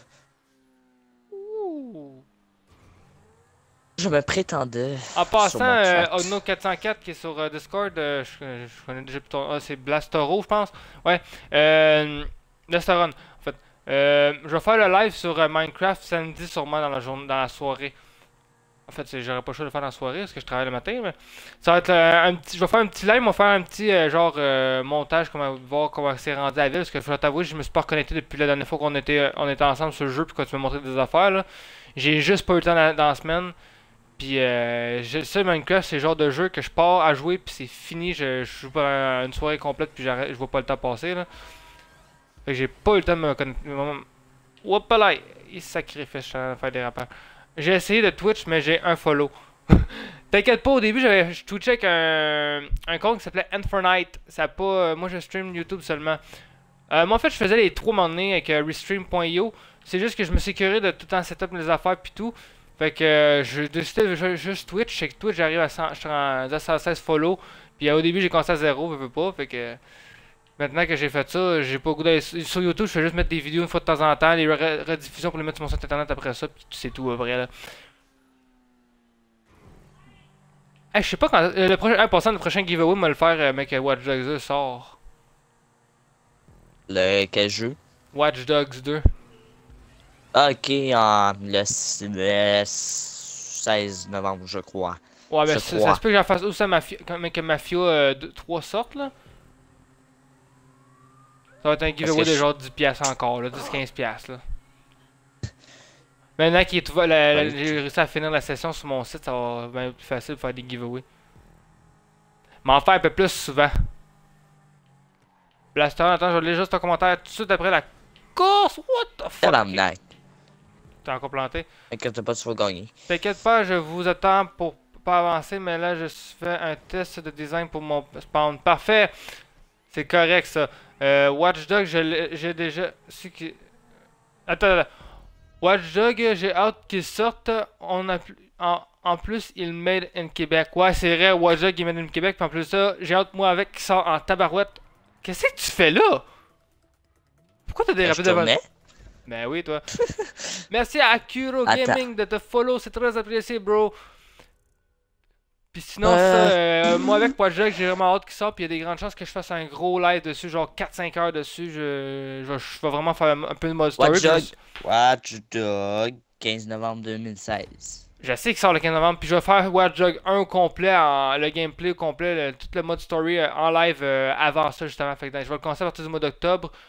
[SPEAKER 2] Ouh.
[SPEAKER 1] Je me prétendais
[SPEAKER 2] En
[SPEAKER 1] sur
[SPEAKER 2] passant,
[SPEAKER 1] mon chat.
[SPEAKER 2] Ogno404 qui est sur Discord, je connais déjà plus ton. Ah, c'est Blastoro, je pense. Ouais. Blasteron, en fait. Je vais faire le live sur Minecraft samedi, sûrement dans la journée, dans la soirée. En fait, j'aurais pas le choix de le faire dans la soirée parce que je travaille le matin. Mais ça va être un petit. Je vais faire un petit live, on va faire un petit montage, voir comment c'est rendu à la ville. Parce que je vais t'avouer, je me suis pas reconnecté depuis la dernière fois on était ensemble sur le jeu. Puis quand tu m'as montré des affaires, là. J'ai juste pas eu le temps dans la semaine. Puis ça, Minecraft, c'est le genre de jeu que je pars à jouer, puis c'est fini. Je joue pas une soirée complète, puis j'arrête, je vois pas le temps passer. Là. Fait que j'ai pas eu le temps de me connecter. Hop là, il sacrifie, je suis en train de faire des rappels. J'ai essayé de Twitch, mais j'ai un follow. T'inquiète pas, au début, je twitchais avec un compte qui s'appelait Infernight. Ça a pas, moi, je stream YouTube seulement. Moi, en fait, je faisais les 3 moments donné avec restream.io. C'est juste que je me suis curé de tout le temps setup les affaires, puis tout. Fait que je décidais de juste Twitch. C'est que Twitch, j'arrive à 100, je suis à 116 follow. Puis au début, j'ai commencé à 0, je veux pas. Fait que maintenant que j'ai fait ça, j'ai pas le goût d'aller sur YouTube. Je fais juste mettre des vidéos une fois de temps en temps, les rediffusions pour les mettre sur mon site internet après ça. Puis c'est tout, après là. Hey, je sais pas quand. Le prochain, 1% le prochain giveaway, on va le faire, mec, Watch Dogs 2 sort.
[SPEAKER 1] Quel jeu?
[SPEAKER 2] Watch Dogs 2.
[SPEAKER 1] Ah, ok, le 16 novembre, je crois.
[SPEAKER 2] Ouais, ben
[SPEAKER 1] Je
[SPEAKER 2] ça
[SPEAKER 1] crois.
[SPEAKER 2] se peut que j'en fasse aussi que Mafia 3 sortes là. Ça va être un giveaway de genre 10$ encore, là, 10-15$ là. Maintenant qu'il est tout j'ai réussi à finir la session sur mon site, ça va être bien plus facile de faire des giveaways. Mais en faire un peu plus souvent. Blaster, attends, je vais lire juste ton commentaire tout de suite après la course. What the fuck?
[SPEAKER 1] Tabarnak.
[SPEAKER 2] T'es encore planté.
[SPEAKER 1] Inquiète pas, tu vas gagner.
[SPEAKER 2] T'inquiète pas, je vous attends pour pas avancer, mais là je fais un test de design pour mon spawn. Parfait! C'est correct ça. Watch Dogs, j'ai déjà su que. Attends. Watch Dogs, j'ai hâte qu'il sorte. En plus, il made in Québec. Ouais, c'est vrai, Watch Dogs, il made in Québec. Puis en plus de ça, j'ai hâte moi avec qu'il sort en tabarouette. Qu'est-ce que tu fais là? Pourquoi t'as dérapé devant? Ben oui, toi. Merci à Akuro Gaming de te follow, c'est très apprécié, bro. Puis sinon, moi avec Watch Dogs, j'ai vraiment hâte qu'il sorte. Puis il y a des grandes chances que je fasse un gros live dessus, genre 4-5 heures dessus. Je vais vraiment faire un peu de mode story.
[SPEAKER 1] Watch Dogs, 15 novembre 2016.
[SPEAKER 2] Je sais qu'il sort le 15 novembre. Puis je vais faire Watch Dogs 1 au complet, le gameplay au complet, tout le mode story en live avant ça, justement. Fait que je vais le commencer à partir du mois d'octobre.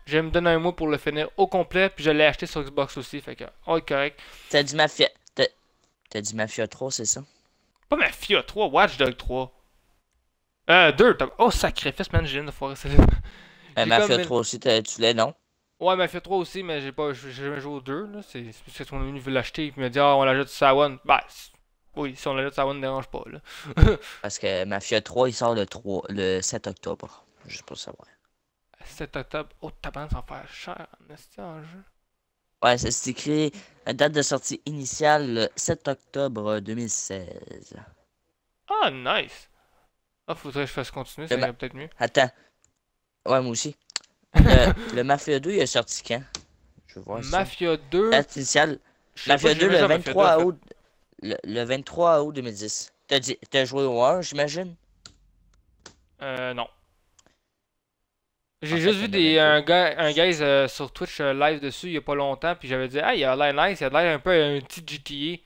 [SPEAKER 2] Je vais me donner un mois pour le finir au complet, puis je l'ai acheté sur Xbox aussi, fait que, oh, correct.
[SPEAKER 1] T'as dit Mafia. T'as dit Mafia 3, c'est ça?
[SPEAKER 2] Pas Mafia 3, Watch Dogs 3. 2, oh, sacrifice, man, je viens de foirer ça. J'ai
[SPEAKER 1] Mafia
[SPEAKER 2] comme...
[SPEAKER 1] 3 aussi, tu l'as, non?
[SPEAKER 2] Ouais, Mafia 3 aussi, mais j'ai jamais joué au 2, là. C'est parce que son ami veut l'acheter, et puis il m'a dit, ah, on l'ajoute sur sa One. Bah, oui, si on l'ajoute sur sa One, ne dérange pas, là.
[SPEAKER 1] Parce que Mafia 3, il sort le 7 octobre. Juste pour savoir.
[SPEAKER 2] 7 octobre, oh, tabarnak, ça va faire cher, en jeu.
[SPEAKER 1] Ouais, c'est écrit date de sortie initiale le 7 octobre 2016.
[SPEAKER 2] Ah, nice. Ah, faudrait que je fasse continuer, ça irait peut-être mieux.
[SPEAKER 1] Attends. Ouais, moi aussi. Le Mafia 2, il est sorti quand? Je veux voir ça.
[SPEAKER 2] Mafia 2.
[SPEAKER 1] Date initiale. Mafia 2, le 23 août. Le 23 août 2010. T'as joué au 1, j'imagine?
[SPEAKER 2] Non. J'ai juste vu un gars sur Twitch live dessus il y a pas longtemps, puis j'avais dit, ah, il a l'air nice, il a l'air un peu un petit GTA.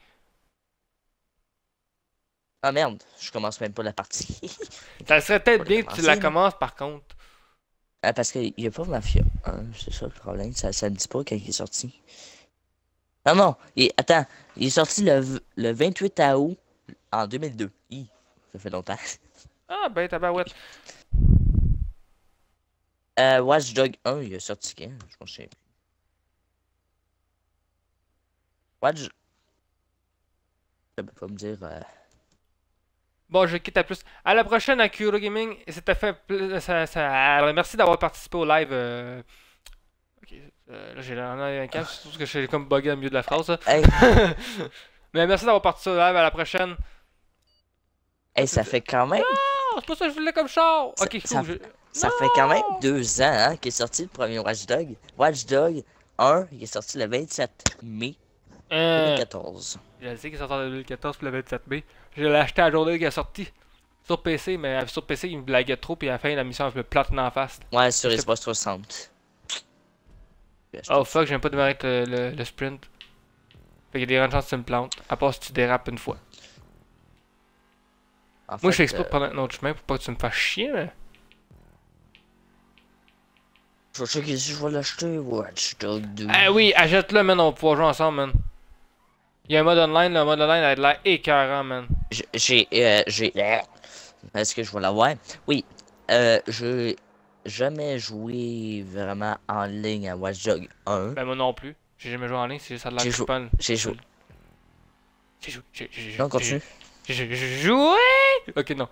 [SPEAKER 1] Ah merde, je commence même pas la partie.
[SPEAKER 2] Ça serait peut-être bien que tu
[SPEAKER 1] commencer,
[SPEAKER 2] la
[SPEAKER 1] là.
[SPEAKER 2] commences par contre.
[SPEAKER 1] Ah, parce qu'il n'y a pas Mafia 1, c'est ça le problème. Ça ne dit pas quand il est sorti. Non, non, attends, il est sorti le 28 août en 2002. Ça fait longtemps.
[SPEAKER 2] Ah, ben, tabarouette.
[SPEAKER 1] Watch Dog 1, il est sorti quand? Je m'en souviens plus. Watch... Ça peut pas me dire...
[SPEAKER 2] Bon, je quitte à plus. À la prochaine à Kuro Gaming. C'était fait. Merci d'avoir participé au live. Ok, là j'ai un casque, c'est tout ce que je suis comme bugué au milieu de la phrase.
[SPEAKER 1] Hey,
[SPEAKER 2] Mais merci d'avoir participé au live. À la prochaine.
[SPEAKER 1] hey, ça fait quand même...
[SPEAKER 2] Oh, c'est pas ça que je voulais comme char. Ok,
[SPEAKER 1] Ça fait quand même 2 ans hein, qu'est sorti le premier Watch Dog. Watch Dog 1, il est sorti le 27 mai 2014.
[SPEAKER 2] Je sais qu'il est sorti en 2014 pour le 27 mai. Je l'ai acheté à la journée qu'il est sorti. Sur PC, mais sur PC, il me blaguait trop, puis à la fin, la mission, elle me plate en face.
[SPEAKER 1] Ouais, sur Xbox 360.
[SPEAKER 2] Oh fuck, j'ai même pas démarré le sprint. Fait qu'il y a des grandes chances que tu me plantes, à part si tu dérapes une fois. Moi, je fais exprès de prendre un autre chemin pour pas que tu me fasses chier, mais.
[SPEAKER 1] Je sais que si je vais l'acheter, Watch Dog 2.
[SPEAKER 2] Ah oui, achète-le, man, on va pouvoir jouer ensemble, man. Il y a un mode online, le mode online a de l'air écœurant, man.
[SPEAKER 1] Est-ce que je vais l'avoir? Oui. J'ai jamais joué vraiment en ligne à Watch Dog 1.
[SPEAKER 2] Ben, moi non plus. J'ai jamais joué en ligne, c'est ça de l'air trippant.
[SPEAKER 1] J'ai joué.
[SPEAKER 2] J'ai
[SPEAKER 1] Non, continue.
[SPEAKER 2] J'ai joué! Ok, non.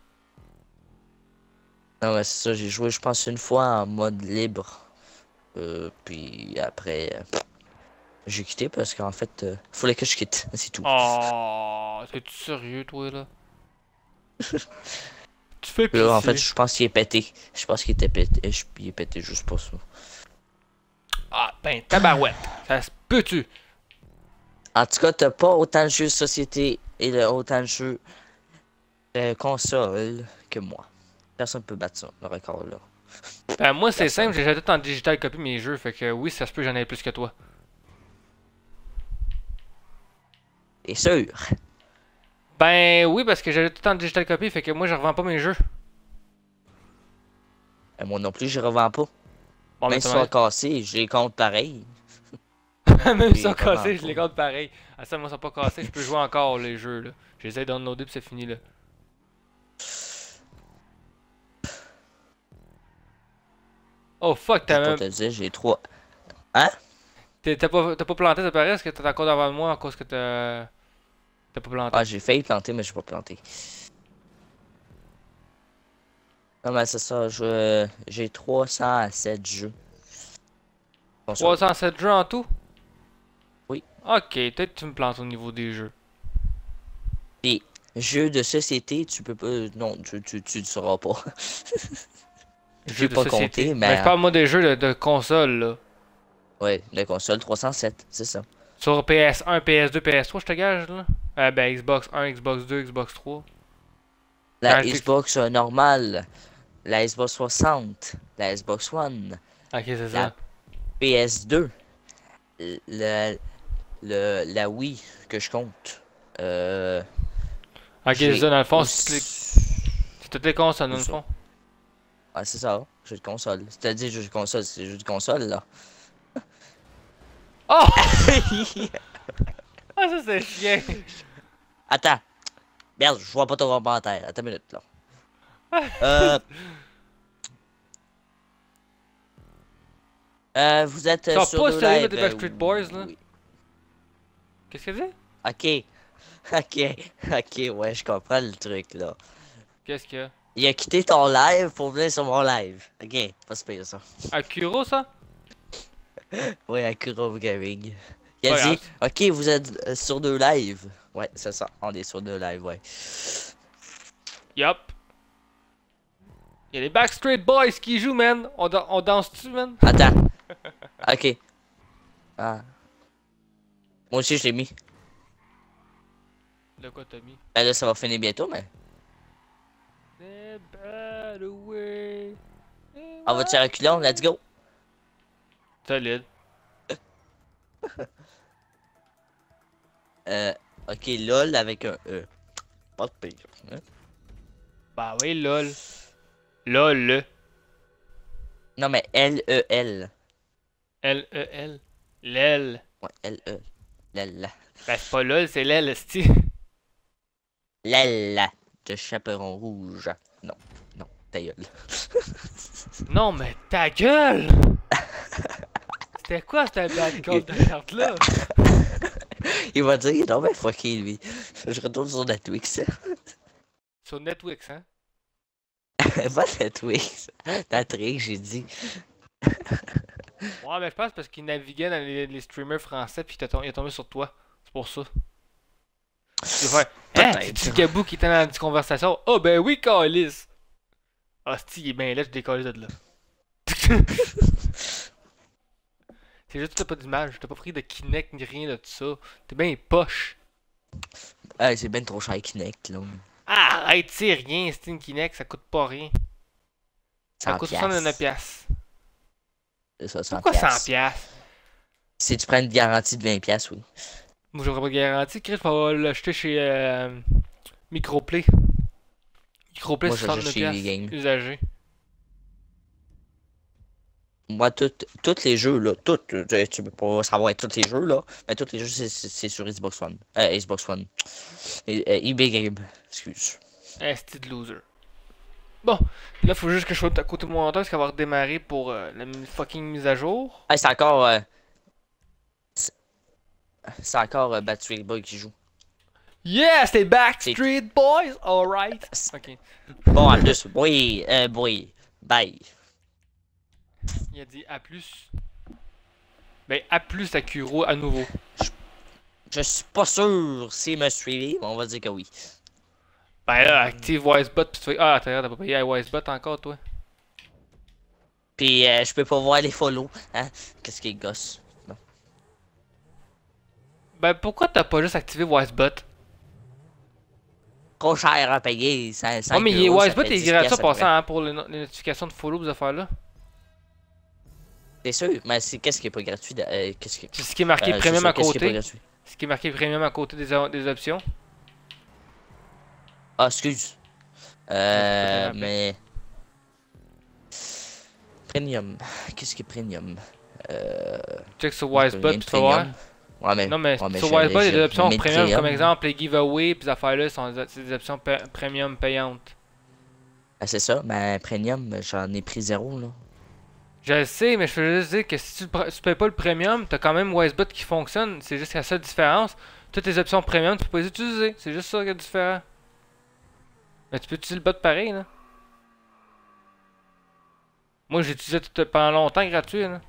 [SPEAKER 1] Non, mais c'est ça, j'ai joué, je pense, une fois en mode libre. Puis après, j'ai quitté parce qu'en fait, fallait que je quitte, c'est tout.
[SPEAKER 2] Oh, t'es-tu sérieux, toi, là? Tu fais pitié.
[SPEAKER 1] Là, en fait, je pense qu'il est pété. Je pense qu'il était pété. Il est pété juste pour ça.
[SPEAKER 2] Ah, ben, tabarouette. Ça se peut-tu?
[SPEAKER 1] En tout cas, t'as pas autant de jeux de société et autant de jeux de console que moi. Personne peut battre ça, le record là.
[SPEAKER 2] Ben, moi, c'est simple, j'ai déjà tout en digital copy mes jeux, fait que oui, ça se peut, j'en ai plus que toi.
[SPEAKER 1] T'es sûr?
[SPEAKER 2] Ben, oui, parce que j'ai tout en digital copy, fait que moi, je revends pas mes jeux.
[SPEAKER 1] Moi non plus, je revends pas.
[SPEAKER 2] Bon,
[SPEAKER 1] Même si ils sont cassés, je les compte pareil.
[SPEAKER 2] Même si ils sont cassés, je les garde pareil. Ah, ça, moi, ils sont pas cassés, je peux jouer encore les jeux, là. J'essaie de downloader, puis c'est fini, là. Oh fuck, t'as même.
[SPEAKER 1] Je te dire, j'ai 3. Hein?
[SPEAKER 2] T'as pas planté, ça paraît? Est-ce que t'es encore devant moi à cause que t'as pas planté?
[SPEAKER 1] Ah, j'ai failli planter, mais j'ai pas planté. Non, mais c'est ça, j'ai 307 jeux.
[SPEAKER 2] 307 jeux en tout?
[SPEAKER 1] Oui.
[SPEAKER 2] Ok, peut-être que tu me plantes au niveau des jeux.
[SPEAKER 1] Et jeux de société, tu peux pas. Non, tu le sauras pas. Je vais pas compter, mais.
[SPEAKER 2] Je parle moi des jeux de console, là.
[SPEAKER 1] Ouais, la console 307, c'est ça.
[SPEAKER 2] Sur PS1, PS2, PS3, je te gage, là? Ben, Xbox 1, Xbox 2, Xbox 3.
[SPEAKER 1] La Xbox normale, la Xbox 60, la Xbox One.
[SPEAKER 2] Ok, c'est
[SPEAKER 1] la
[SPEAKER 2] ça.
[SPEAKER 1] PS2, la Wii que je compte.
[SPEAKER 2] Ok, c'est ça, dans le fond, c'est toutes les consoles, dans le fond.
[SPEAKER 1] Ouais, c'est ça. Jeu de console. C'est-à-dire jeu de console, c'est jeu de console, là.
[SPEAKER 2] Oh! Ah, ça, c'est chien.
[SPEAKER 1] Attends. Merde, je vois pas ton commentaire. Attends une minute, là. Euh... vous êtes
[SPEAKER 2] Ils sont
[SPEAKER 1] sur
[SPEAKER 2] pas
[SPEAKER 1] nos
[SPEAKER 2] sérieux,
[SPEAKER 1] lives.
[SPEAKER 2] des Backstreet Boys, là.
[SPEAKER 1] Oui.
[SPEAKER 2] Qu'est-ce qu'elle dit?
[SPEAKER 1] Ok. Ok, ouais, je comprends le truc, là.
[SPEAKER 2] Qu'est-ce qu'il y a?
[SPEAKER 1] Il a quitté ton live pour venir sur mon live. Ok, pas se payer ça.
[SPEAKER 2] Akuro, ça?
[SPEAKER 1] Ouais, Akuro Gaming. Il a
[SPEAKER 2] Ouais,
[SPEAKER 1] dit, ok, vous êtes sur deux lives. Ouais, c'est ça, on est sur deux lives, ouais.
[SPEAKER 2] Yup. Il y a les Backstreet Boys qui jouent, man. On danse-tu, man?
[SPEAKER 1] Attends. Ok. Ah. Moi aussi, je l'ai mis.
[SPEAKER 2] De quoi t'as mis?
[SPEAKER 1] Ben là, ça va finir bientôt, mais. On va tirer un culon, let's go.
[SPEAKER 2] Solide.
[SPEAKER 1] Ok, LOL avec un E. Pas de pire. Hein?
[SPEAKER 2] Bah oui, lol. LOL.
[SPEAKER 1] Non, mais L-E-L.
[SPEAKER 2] L-E-L. L'L.
[SPEAKER 1] Ouais, L-E. Lella.
[SPEAKER 2] Ben c'est pas LOL, c'est l'L, c'ti.
[SPEAKER 1] Lella. De chaperon rouge. Non, non, ta gueule.
[SPEAKER 2] Non, mais ta gueule! C'était quoi cette bad call de merde là?
[SPEAKER 1] Il va dire, non, mais fucké lui. Je retourne sur Netflix.
[SPEAKER 2] Sur Netflix, hein?
[SPEAKER 1] Pas Netflix. Netflix, j'ai dit.
[SPEAKER 2] Ouais, mais je pense parce qu'il naviguait dans les streamers français pis il est tombé sur toi. C'est pour ça. Il va faire, hein? C'est-tu le Gabou qui était dans la conversation? Oh, ben oui, Calis! Ah, si, il est bien là, je décolle de là. C'est juste que t'as pas d'image, t'as pas pris de Kinect ni rien de tout ça. T'es bien poche.
[SPEAKER 1] Ah, c'est ben trop cher Kinect, là.
[SPEAKER 2] Ah, arrête, c'est rien, c'est une Kinect, ça coûte pas rien. Ça
[SPEAKER 1] 100
[SPEAKER 2] coûte
[SPEAKER 1] piastres.
[SPEAKER 2] 69 piastres.
[SPEAKER 1] C'est ça, 100
[SPEAKER 2] Pourquoi 100
[SPEAKER 1] piastres.
[SPEAKER 2] piastres?
[SPEAKER 1] Si tu prends une garantie de 20 piastres, oui.
[SPEAKER 2] Moi, j'aurais pas de garantie. Chris, on va l'acheter chez Microplay. Microplay,
[SPEAKER 1] Moi, je
[SPEAKER 2] 69
[SPEAKER 1] l'achète chez
[SPEAKER 2] piastres.
[SPEAKER 1] E-Game.
[SPEAKER 2] Usagé.
[SPEAKER 1] Moi, tous les jeux, là, tu peux pas savoir tous les jeux, là, mais tous les jeux, c'est sur Xbox One. Xbox One. eBay Game, excuse.
[SPEAKER 2] Esti de loser. Bon, là, faut juste que je sois à côté de mon monteur parce qu'elle va redémarrer pour la fucking mise à jour.
[SPEAKER 1] Hey, c'est encore. C'est encore Backstreet Boy qui joue.
[SPEAKER 2] Yes, les Backstreet Boys! Alright. Ok.
[SPEAKER 1] Bon, en plus, oui, bye.
[SPEAKER 2] Il a dit A+. Ben, A+, Akuro à nouveau.
[SPEAKER 1] Je suis pas sûr s'il me suivi, mais on va dire que oui.
[SPEAKER 2] Ben là, active Wisebot pis tu fais. Ah, t'as pas payé à Wisebot encore, toi?
[SPEAKER 1] Puis je peux pas voir les follow, hein. Qu'est-ce qu'il gosse? Bon.
[SPEAKER 2] Ben, pourquoi t'as pas juste activé Wisebot?
[SPEAKER 1] Trop cher à payer, 5
[SPEAKER 2] Oh, mais
[SPEAKER 1] euros, ça
[SPEAKER 2] Wisebot
[SPEAKER 1] fait
[SPEAKER 2] est
[SPEAKER 1] 10
[SPEAKER 2] gratuit en
[SPEAKER 1] piastres à peu
[SPEAKER 2] passant hein, pour les notifications de follow, ces affaires-là.
[SPEAKER 1] C'est sûr, mais qu'est-ce qui est pas gratuit? Qu'est-ce qui...
[SPEAKER 2] C'est ce qui est marqué
[SPEAKER 1] c'est
[SPEAKER 2] premium
[SPEAKER 1] ça,
[SPEAKER 2] à
[SPEAKER 1] qu'est-ce qui est pas
[SPEAKER 2] côté.
[SPEAKER 1] gratuit?
[SPEAKER 2] Ce qui est marqué premium à côté des options.
[SPEAKER 1] Ah, excuse. Mais... Premium. Qu'est-ce qui est premium?
[SPEAKER 2] Check sur Wisebot, tu vas voir.
[SPEAKER 1] Ouais, mais...
[SPEAKER 2] Non, mais
[SPEAKER 1] ouais, mais
[SPEAKER 2] sur Wisebot, il y a des options
[SPEAKER 1] j'ai mis
[SPEAKER 2] premium,
[SPEAKER 1] premium.
[SPEAKER 2] comme exemple les giveaways, pis ces affaires-là, c'est des options premium payantes.
[SPEAKER 1] Ah, c'est ça, mais premium, j'en ai pris 0, là.
[SPEAKER 2] Je le sais, mais je veux juste dire que si tu payes pas le premium, t'as quand même Wisebot qui fonctionne. C'est juste la seule différence. Toutes les options premium, tu peux pas les utiliser. C'est juste ça qui est différent. Mais tu peux utiliser le bot pareil, là. Moi, j'ai utilisé tout pendant longtemps gratuit, là.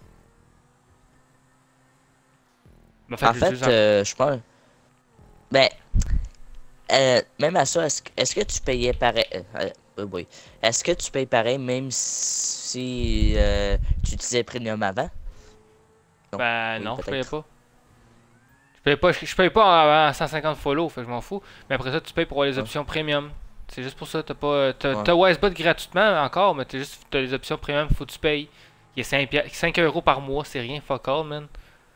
[SPEAKER 1] En fait, je pense... Ben... même à ça, est-ce que tu payais pareil... oui. Est-ce que tu payes pareil même si tu utilisais Premium avant?
[SPEAKER 2] Non. Ben
[SPEAKER 1] oui,
[SPEAKER 2] non, je payais pas. Je paye pas en 150 follow, fait que je m'en fous. Mais après ça, tu payes pour avoir les options premium. C'est juste pour ça, t'as Wisebot gratuitement encore, mais t'as les options premium, faut que tu payes. Il y a 5 euros par mois, c'est rien, fuck all, man.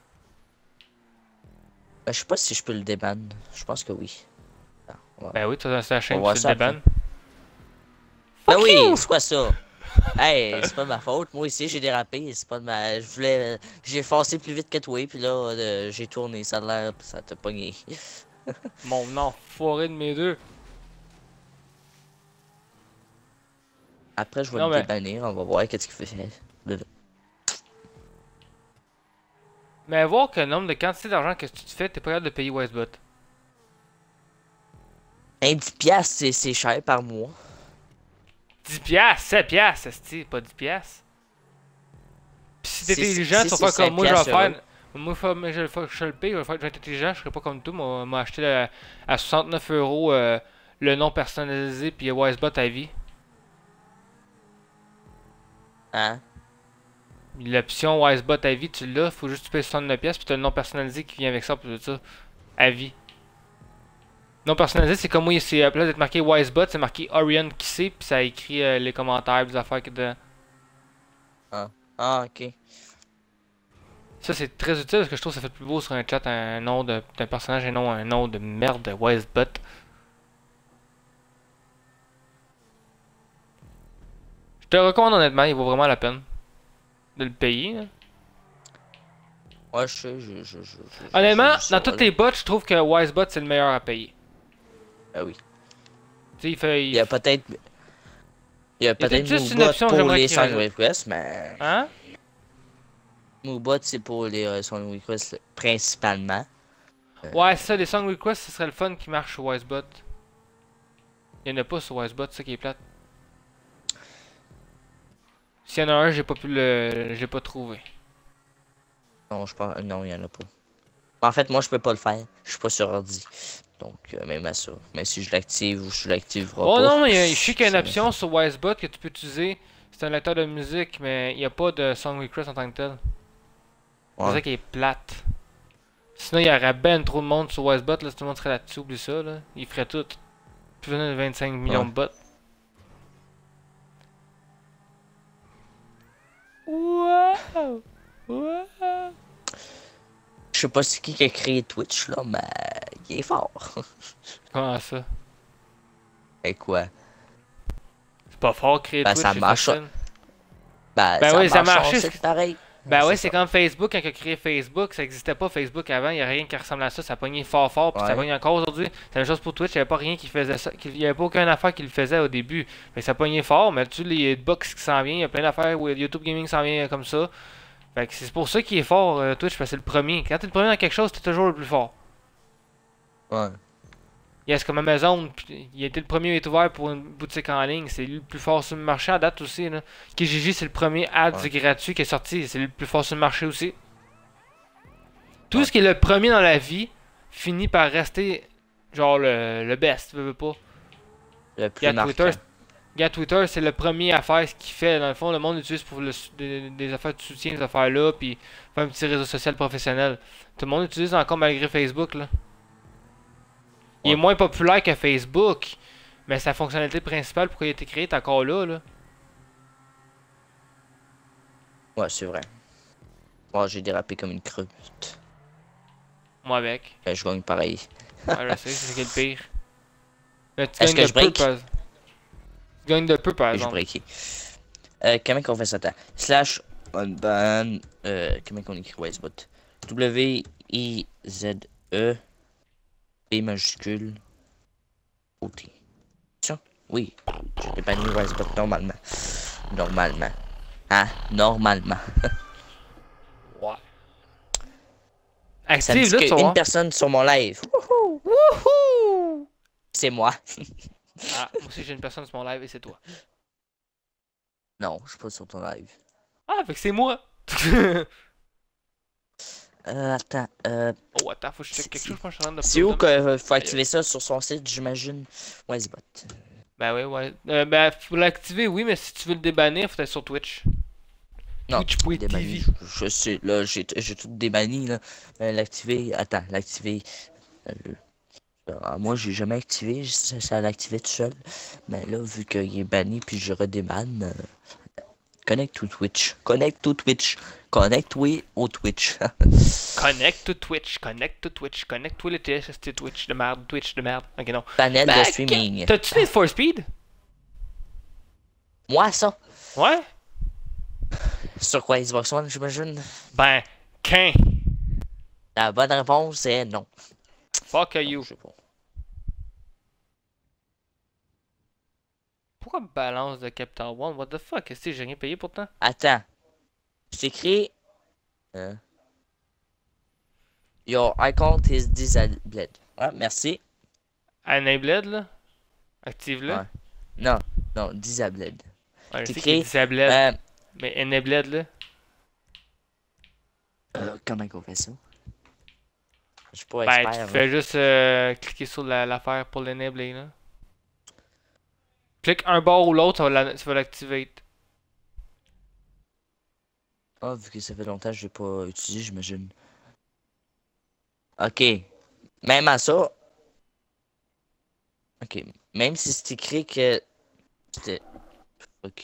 [SPEAKER 1] Je sais pas si je peux le déban. Je pense que oui.
[SPEAKER 2] Ben oui, t'as la chaîne
[SPEAKER 1] voir
[SPEAKER 2] tu
[SPEAKER 1] ça
[SPEAKER 2] le débannes.
[SPEAKER 1] Ben oui, c'est quoi ça? Hey, c'est pas de ma faute. Moi aussi, j'ai dérapé. C'est pas de ma. Je voulais. J'ai forcé plus vite que toi, puis là, j'ai tourné. Ça a l'air. Ça t'a pogné.
[SPEAKER 2] Mon enfoiré de mes deux.
[SPEAKER 1] Après, je vais
[SPEAKER 2] Non,
[SPEAKER 1] le
[SPEAKER 2] mais.
[SPEAKER 1] débannir. On va voir qu'est-ce qu'il fait.
[SPEAKER 2] Mais voir que le nombre de quantité d'argent que tu te fais, t'es pas capable de payer Wisebot.
[SPEAKER 1] Un 10 piastres, c'est cher par mois.
[SPEAKER 2] 10 piastres, 7 piastres, c'est pas 10 piastres. Pis si t'es intelligent, tu vas faire comme moi, je vais faire. Moi, je le paye, je vais être intelligent, je serai pas comme tout. Moi, m'a acheté à 69 € le nom personnalisé puis Wisebot à vie.
[SPEAKER 1] Hein?
[SPEAKER 2] L'option Wisebot à vie, tu l'as, faut juste que tu payes 69 pièces puis t'as le nom personnalisé qui vient avec ça, puis tout ça, à vie. Non personnalisé, c'est comme moi, c'est à place d'être marqué Wisebot, c'est marqué Orion qui sait, puis ça écrit les commentaires, les affaires dedans.
[SPEAKER 1] Ah, ok.
[SPEAKER 2] Ça, c'est très utile parce que je trouve que ça fait plus beau sur un chat un nom d'un personnage et non un nom de merde de Wisebot. Je te recommande honnêtement, il vaut vraiment la peine de le payer. Hein.
[SPEAKER 1] Ouais, je sais,
[SPEAKER 2] Honnêtement,
[SPEAKER 1] je
[SPEAKER 2] dans toutes les bots, je trouve que Wisebot c'est le meilleur à payer.
[SPEAKER 1] Ah oui.
[SPEAKER 2] Tu sais, il fait.
[SPEAKER 1] Il y a peut-être. Il y a peut-être
[SPEAKER 2] juste une
[SPEAKER 1] Moobot
[SPEAKER 2] option que
[SPEAKER 1] pour
[SPEAKER 2] j'aimerais
[SPEAKER 1] les
[SPEAKER 2] qu'il
[SPEAKER 1] song
[SPEAKER 2] rajoute.
[SPEAKER 1] requests, mais.
[SPEAKER 2] Hein?
[SPEAKER 1] Moobot, c'est pour les song requests principalement.
[SPEAKER 2] Ouais, c'est ça, les song requests, ce serait le fun qui marche sur Wisebot. Il y en a pas sur Wisebot, c'est ça qui est plate. S'il y en a un, j'ai pas pu le. J'ai pas trouvé.
[SPEAKER 1] Non, je pense. Non, il y en a pas. En fait, moi, je peux pas le faire. Je suis pas sur ordi. Donc, même à ça. Mais si je l'active ou je l'activerai
[SPEAKER 2] Oh
[SPEAKER 1] pas.
[SPEAKER 2] non, mais je sais qu'il y a une option sur Wisebot que tu peux utiliser. C'est un lecteur de musique, mais il n'y a pas de song request en tant que tel. C'est
[SPEAKER 1] Ouais.
[SPEAKER 2] ça qui est plate. Sinon, il y aurait ben trop de monde sur Wisebot, là, si tout le monde serait là-dessus, oublie ça, là. Il ferait tout. Plus de 25 millions de bots. Wow! Wow!
[SPEAKER 1] Je sais pas c'est qui a créé Twitch, là, mais il est fort.
[SPEAKER 2] Comment ça?
[SPEAKER 1] Et quoi?
[SPEAKER 2] C'est pas fort créer
[SPEAKER 1] Ben,
[SPEAKER 2] Twitch,
[SPEAKER 1] ça
[SPEAKER 2] c'est
[SPEAKER 1] marche.
[SPEAKER 2] facile.
[SPEAKER 1] Ben,
[SPEAKER 2] Ben
[SPEAKER 1] ça
[SPEAKER 2] oui, ça
[SPEAKER 1] marche,
[SPEAKER 2] marchait.
[SPEAKER 1] c'est pareil.
[SPEAKER 2] Ben ouais,
[SPEAKER 1] ça.
[SPEAKER 2] c'est comme Facebook, quand il a créé Facebook, ça existait pas Facebook avant, il y a rien qui ressemblait à ça, ça pognait fort fort, puis ça
[SPEAKER 1] Ouais.
[SPEAKER 2] pogne encore aujourd'hui. C'est la même chose pour Twitch, il n'y avait pas rien qui faisait ça, il y avait pas aucune affaire qui le faisait au début. Mais ça pognait fort, mais tu les box qui s'en vient, il y a plein d'affaires où YouTube Gaming s'en vient comme ça. Fait que c'est pour ça qu'il est fort Twitch, parce que c'est le premier. Quand t'es le premier dans quelque chose, t'es toujours le plus fort.
[SPEAKER 1] Ouais.
[SPEAKER 2] Il y a ce comme Amazon, il a été le premier à être ouvert pour une boutique en ligne, c'est lui le plus fort sur le marché à date aussi. Là. Kijiji, c'est le premier ads gratuit qui est sorti, c'est le plus fort sur le marché aussi. Tout ce qui est le premier dans la vie finit par rester genre le best, tu veux pas.
[SPEAKER 1] Le plus marquant.
[SPEAKER 2] Twitter, c'est le premier à faire ce qu'il fait. Dans le fond, le monde l'utilise pour des affaires de soutien, des affaires là, puis faire un petit réseau social professionnel. Tout le monde l'utilise encore malgré Facebook là. Il est moins populaire que Facebook, mais sa fonctionnalité principale pour qu'il ait été créé est encore là.
[SPEAKER 1] Ouais, c'est vrai. Moi, j'ai dérapé comme une creuse.
[SPEAKER 2] Moi avec.
[SPEAKER 1] Ben, je gagne pareil.
[SPEAKER 2] Ouais, je sais, c'est ce qui est le pire. Mais tu
[SPEAKER 1] Est-ce
[SPEAKER 2] gagnes
[SPEAKER 1] que je
[SPEAKER 2] de peu,
[SPEAKER 1] break?
[SPEAKER 2] Tu gagnes de peu, par
[SPEAKER 1] Je
[SPEAKER 2] exemple.
[SPEAKER 1] breaké. Comment qu'on fait ça? Slash unban. Comment qu'on écrit Wisebot? W-I-Z-E B majuscule O-T. Ça? Oui. Je l'ai banni Wisebot normalement. Normalement. Hein? Normalement.
[SPEAKER 2] Ouais.
[SPEAKER 1] Ça me
[SPEAKER 2] Active,
[SPEAKER 1] dit
[SPEAKER 2] là, tu vas
[SPEAKER 1] qu'une
[SPEAKER 2] voir.
[SPEAKER 1] personne sur mon live. Wouhou!
[SPEAKER 2] Wouhou!
[SPEAKER 1] C'est moi.
[SPEAKER 2] Ah, moi aussi j'ai une personne sur mon live et c'est toi.
[SPEAKER 1] Non, je suis pas sur ton live.
[SPEAKER 2] Ah, fait que c'est moi!
[SPEAKER 1] Attends.
[SPEAKER 2] Oh, attends, faut que je check quelque chose, je pense que je suis en train de
[SPEAKER 1] C'est où
[SPEAKER 2] upload.
[SPEAKER 1] qu'il faut activer ça sur son site, j'imagine? Wisebot.
[SPEAKER 2] Ben oui, ouais. Ben, faut l'activer, oui, mais si tu veux le débanir, faut être sur Twitch.
[SPEAKER 1] Non,
[SPEAKER 2] Twitch.tv.
[SPEAKER 1] débanni, je sais, là, j'ai tout débanni, là. L'activer, attends, l'activer. Moi, j'ai jamais activé, ça l'a activé tout seul. Mais là, vu qu'il est banni, puis je redébanne, connecte to Twitch. Connecte to Twitch. Connecte-toi au Twitch.
[SPEAKER 2] Connect to Twitch, connect to Twitch, connect-toi le TSST Twitch de merde, Twitch de merde. Ok, non.
[SPEAKER 1] Panel de
[SPEAKER 2] Ben,
[SPEAKER 1] streaming.
[SPEAKER 2] T'as-tu Need for Speed?
[SPEAKER 1] Moi, ça.
[SPEAKER 2] Ouais?
[SPEAKER 1] Sur quoi, Xbox One, j'imagine?
[SPEAKER 2] Ben, qu'un.
[SPEAKER 1] La bonne réponse est non.
[SPEAKER 2] Fuck
[SPEAKER 1] Non,
[SPEAKER 2] you.
[SPEAKER 1] je sais pas.
[SPEAKER 2] Pourquoi balance de Capital One? What the fuck? Qu'est-ce que j'ai rien payé pourtant?
[SPEAKER 1] Attends. Je t'écris. Euh, Your account is disabled. Ah, merci.
[SPEAKER 2] Enabled, là? Active-le?
[SPEAKER 1] Ouais. Non, non, disabled.
[SPEAKER 2] Ouais, je sais qu'il est
[SPEAKER 1] T'écris.
[SPEAKER 2] disabled. Mais enabled, là?
[SPEAKER 1] Comment qu'on fait ça? Je suis pas
[SPEAKER 2] Ben, tu
[SPEAKER 1] expert, là.
[SPEAKER 2] fais juste cliquer sur l'affaire pour l'enabler, là. Clique un bord ou l'autre, ça va l'activer.
[SPEAKER 1] Ah, vu que ça fait longtemps que je l'ai pas utilisé, j'imagine. Ok. Même à ça. Ok. Même si c'est écrit que c'était. Ok.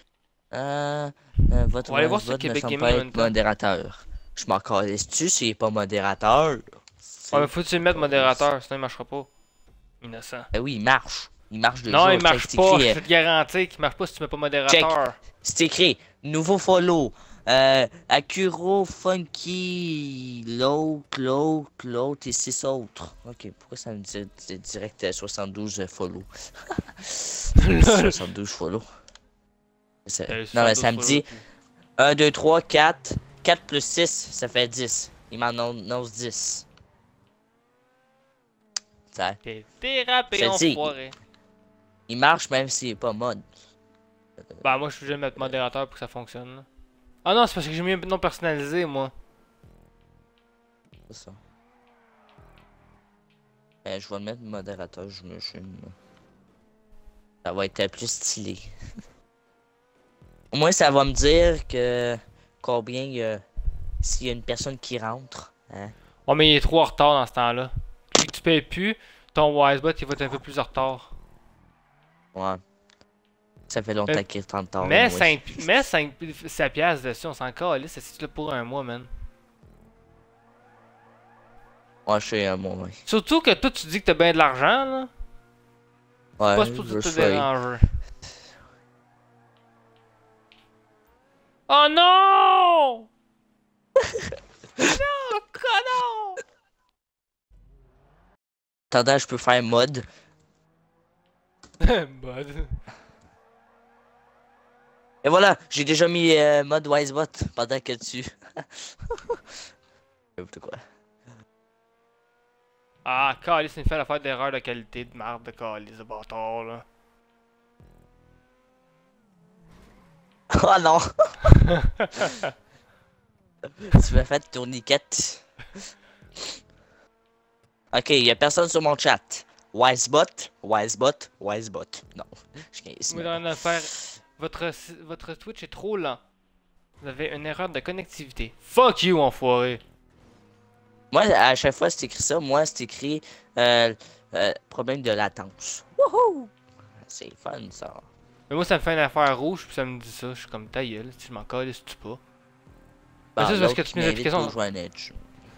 [SPEAKER 1] Votre
[SPEAKER 2] On va aller voir sur
[SPEAKER 1] bot ne
[SPEAKER 2] Québec
[SPEAKER 1] semble
[SPEAKER 2] Gaming
[SPEAKER 1] pas
[SPEAKER 2] en même
[SPEAKER 1] être
[SPEAKER 2] temps.
[SPEAKER 1] modérateur. Je m'en calisse-tu s'il est pas modérateur?
[SPEAKER 2] Ouais, mais faut que tu le mettes modérateur, sinon il marchera pas. Innocent.
[SPEAKER 1] Eh oui, il marche. Il marche de
[SPEAKER 2] Non,
[SPEAKER 1] jour.
[SPEAKER 2] il marche
[SPEAKER 1] Check, c'est
[SPEAKER 2] pas,
[SPEAKER 1] écrit,
[SPEAKER 2] je peux te garantir qu'il marche pas si tu mets pas modérateur.
[SPEAKER 1] c'est écrit. Nouveau follow. Acuro, Funky, l'autre et 6 autres. Ok, pourquoi ça me dit direct 72 follow? 72 follow. Non, mais ça me dit 1, 2, 3, 4. 4 plus 6, ça fait 10. Il m'en annonce 10. Ça,
[SPEAKER 2] T'es dérapé,
[SPEAKER 1] je te dis,
[SPEAKER 2] enfoiré.
[SPEAKER 1] il marche même s'il est pas mode.
[SPEAKER 2] Bah, moi je suis obligé de mettre modérateur pour que ça fonctionne. Là. Ah non, c'est parce que j'ai mis un nom personnalisé, moi.
[SPEAKER 1] C'est ça. Je vais mettre modérateur, j'imagine. Ça va être plus stylé. Au moins, ça va me dire que combien il y a. S'il y a une personne qui rentre. Hein?
[SPEAKER 2] Ouais, mais il est trop en retard dans ce temps-là. Puis que tu payes plus, ton Wisebot il va être un peu plus en retard.
[SPEAKER 1] Ouais. Ça fait longtemps qu'il est en retard.
[SPEAKER 2] Mais
[SPEAKER 1] anyway.
[SPEAKER 2] 5 piastres dessus, on s'en calisse, c'est là pour un mois, man.
[SPEAKER 1] Ouais, je sais, moi, ouais.
[SPEAKER 2] Surtout que toi tu dis que t'as bien de l'argent, là.
[SPEAKER 1] Ouais,
[SPEAKER 2] Pas supposé
[SPEAKER 1] je
[SPEAKER 2] te
[SPEAKER 1] sais.
[SPEAKER 2] déranger. Oh non! Non, connard!
[SPEAKER 1] Attends, je peux faire mode.
[SPEAKER 2] Bud.
[SPEAKER 1] Et voilà, j'ai déjà mis mode Wisebot pendant que tu. N'importe quoi.
[SPEAKER 2] Ah, calice, il me fait l'affaire d'erreur de qualité de marde de calice de bâtard, là.
[SPEAKER 1] Oh non! Tu m'as fait tourniquette. Ok, y a personne sur mon chat. Wisebot. Non, je gagne
[SPEAKER 2] Vous avez rien à faire. Votre Twitch est trop lent. Vous avez une erreur de connectivité. Fuck you, enfoiré!
[SPEAKER 1] Moi, à chaque fois, c'est écrit ça. Moi, c'est écrit problème de latence. Wouhou! C'est fun, ça.
[SPEAKER 2] Mais moi, ça me fait une affaire rouge, puis ça me dit ça. Je suis comme ta gueule, si je m'en calisse, tu pas. Mais ça, c'est parce que tu mets les applications.
[SPEAKER 1] Pour jouer à Edge.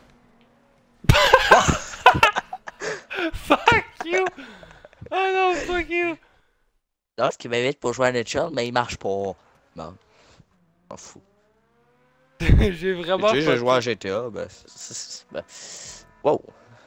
[SPEAKER 2] Fuck you! Oh non, fuck you!
[SPEAKER 1] Lorsqu'il m'invite pour jouer à Nature, mais il marche pas. Bon, m'en fous.
[SPEAKER 2] J'ai vraiment
[SPEAKER 1] Tu sais,
[SPEAKER 2] pas.
[SPEAKER 1] je joue à GTA, ben, ben. Wow.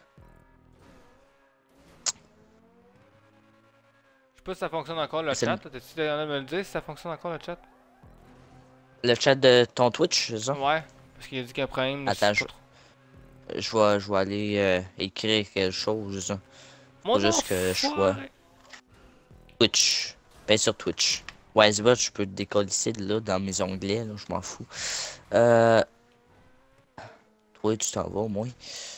[SPEAKER 2] Je sais pas si ça fonctionne encore le
[SPEAKER 1] C'est
[SPEAKER 2] chat. T'es-tu en train de me le dire si ça fonctionne encore le chat?
[SPEAKER 1] Le chat de ton Twitch, c'est ça?
[SPEAKER 2] Ouais, parce qu'il a dit qu'il y a un problème.
[SPEAKER 1] Attends, je vais aller écrire quelque chose. Hein.
[SPEAKER 2] Mon
[SPEAKER 1] juste que je sois
[SPEAKER 2] enfoiré.
[SPEAKER 1] Twitch. Ben sur Twitch. Wisebot, je peux le décoller de là dans mes onglets, là, je m'en fous. Toi, tu t'en vas au moins.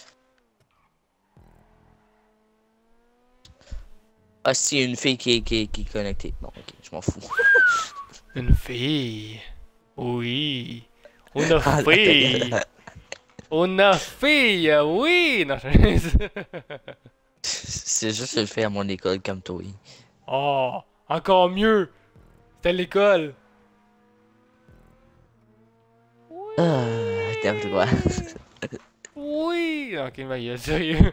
[SPEAKER 1] Ah, si, une fille qui est connectée. Bon, ok, je m'en fous.
[SPEAKER 2] Une fille. Oui. Une
[SPEAKER 1] Ah,
[SPEAKER 2] fille. Une fille, oui. Non,
[SPEAKER 1] C'est juste une fille à mon école comme toi.
[SPEAKER 2] Oh, encore mieux. C'était l'école. Oui.
[SPEAKER 1] T'aimes quoi?
[SPEAKER 2] Oui. Ok, mais il est sérieux.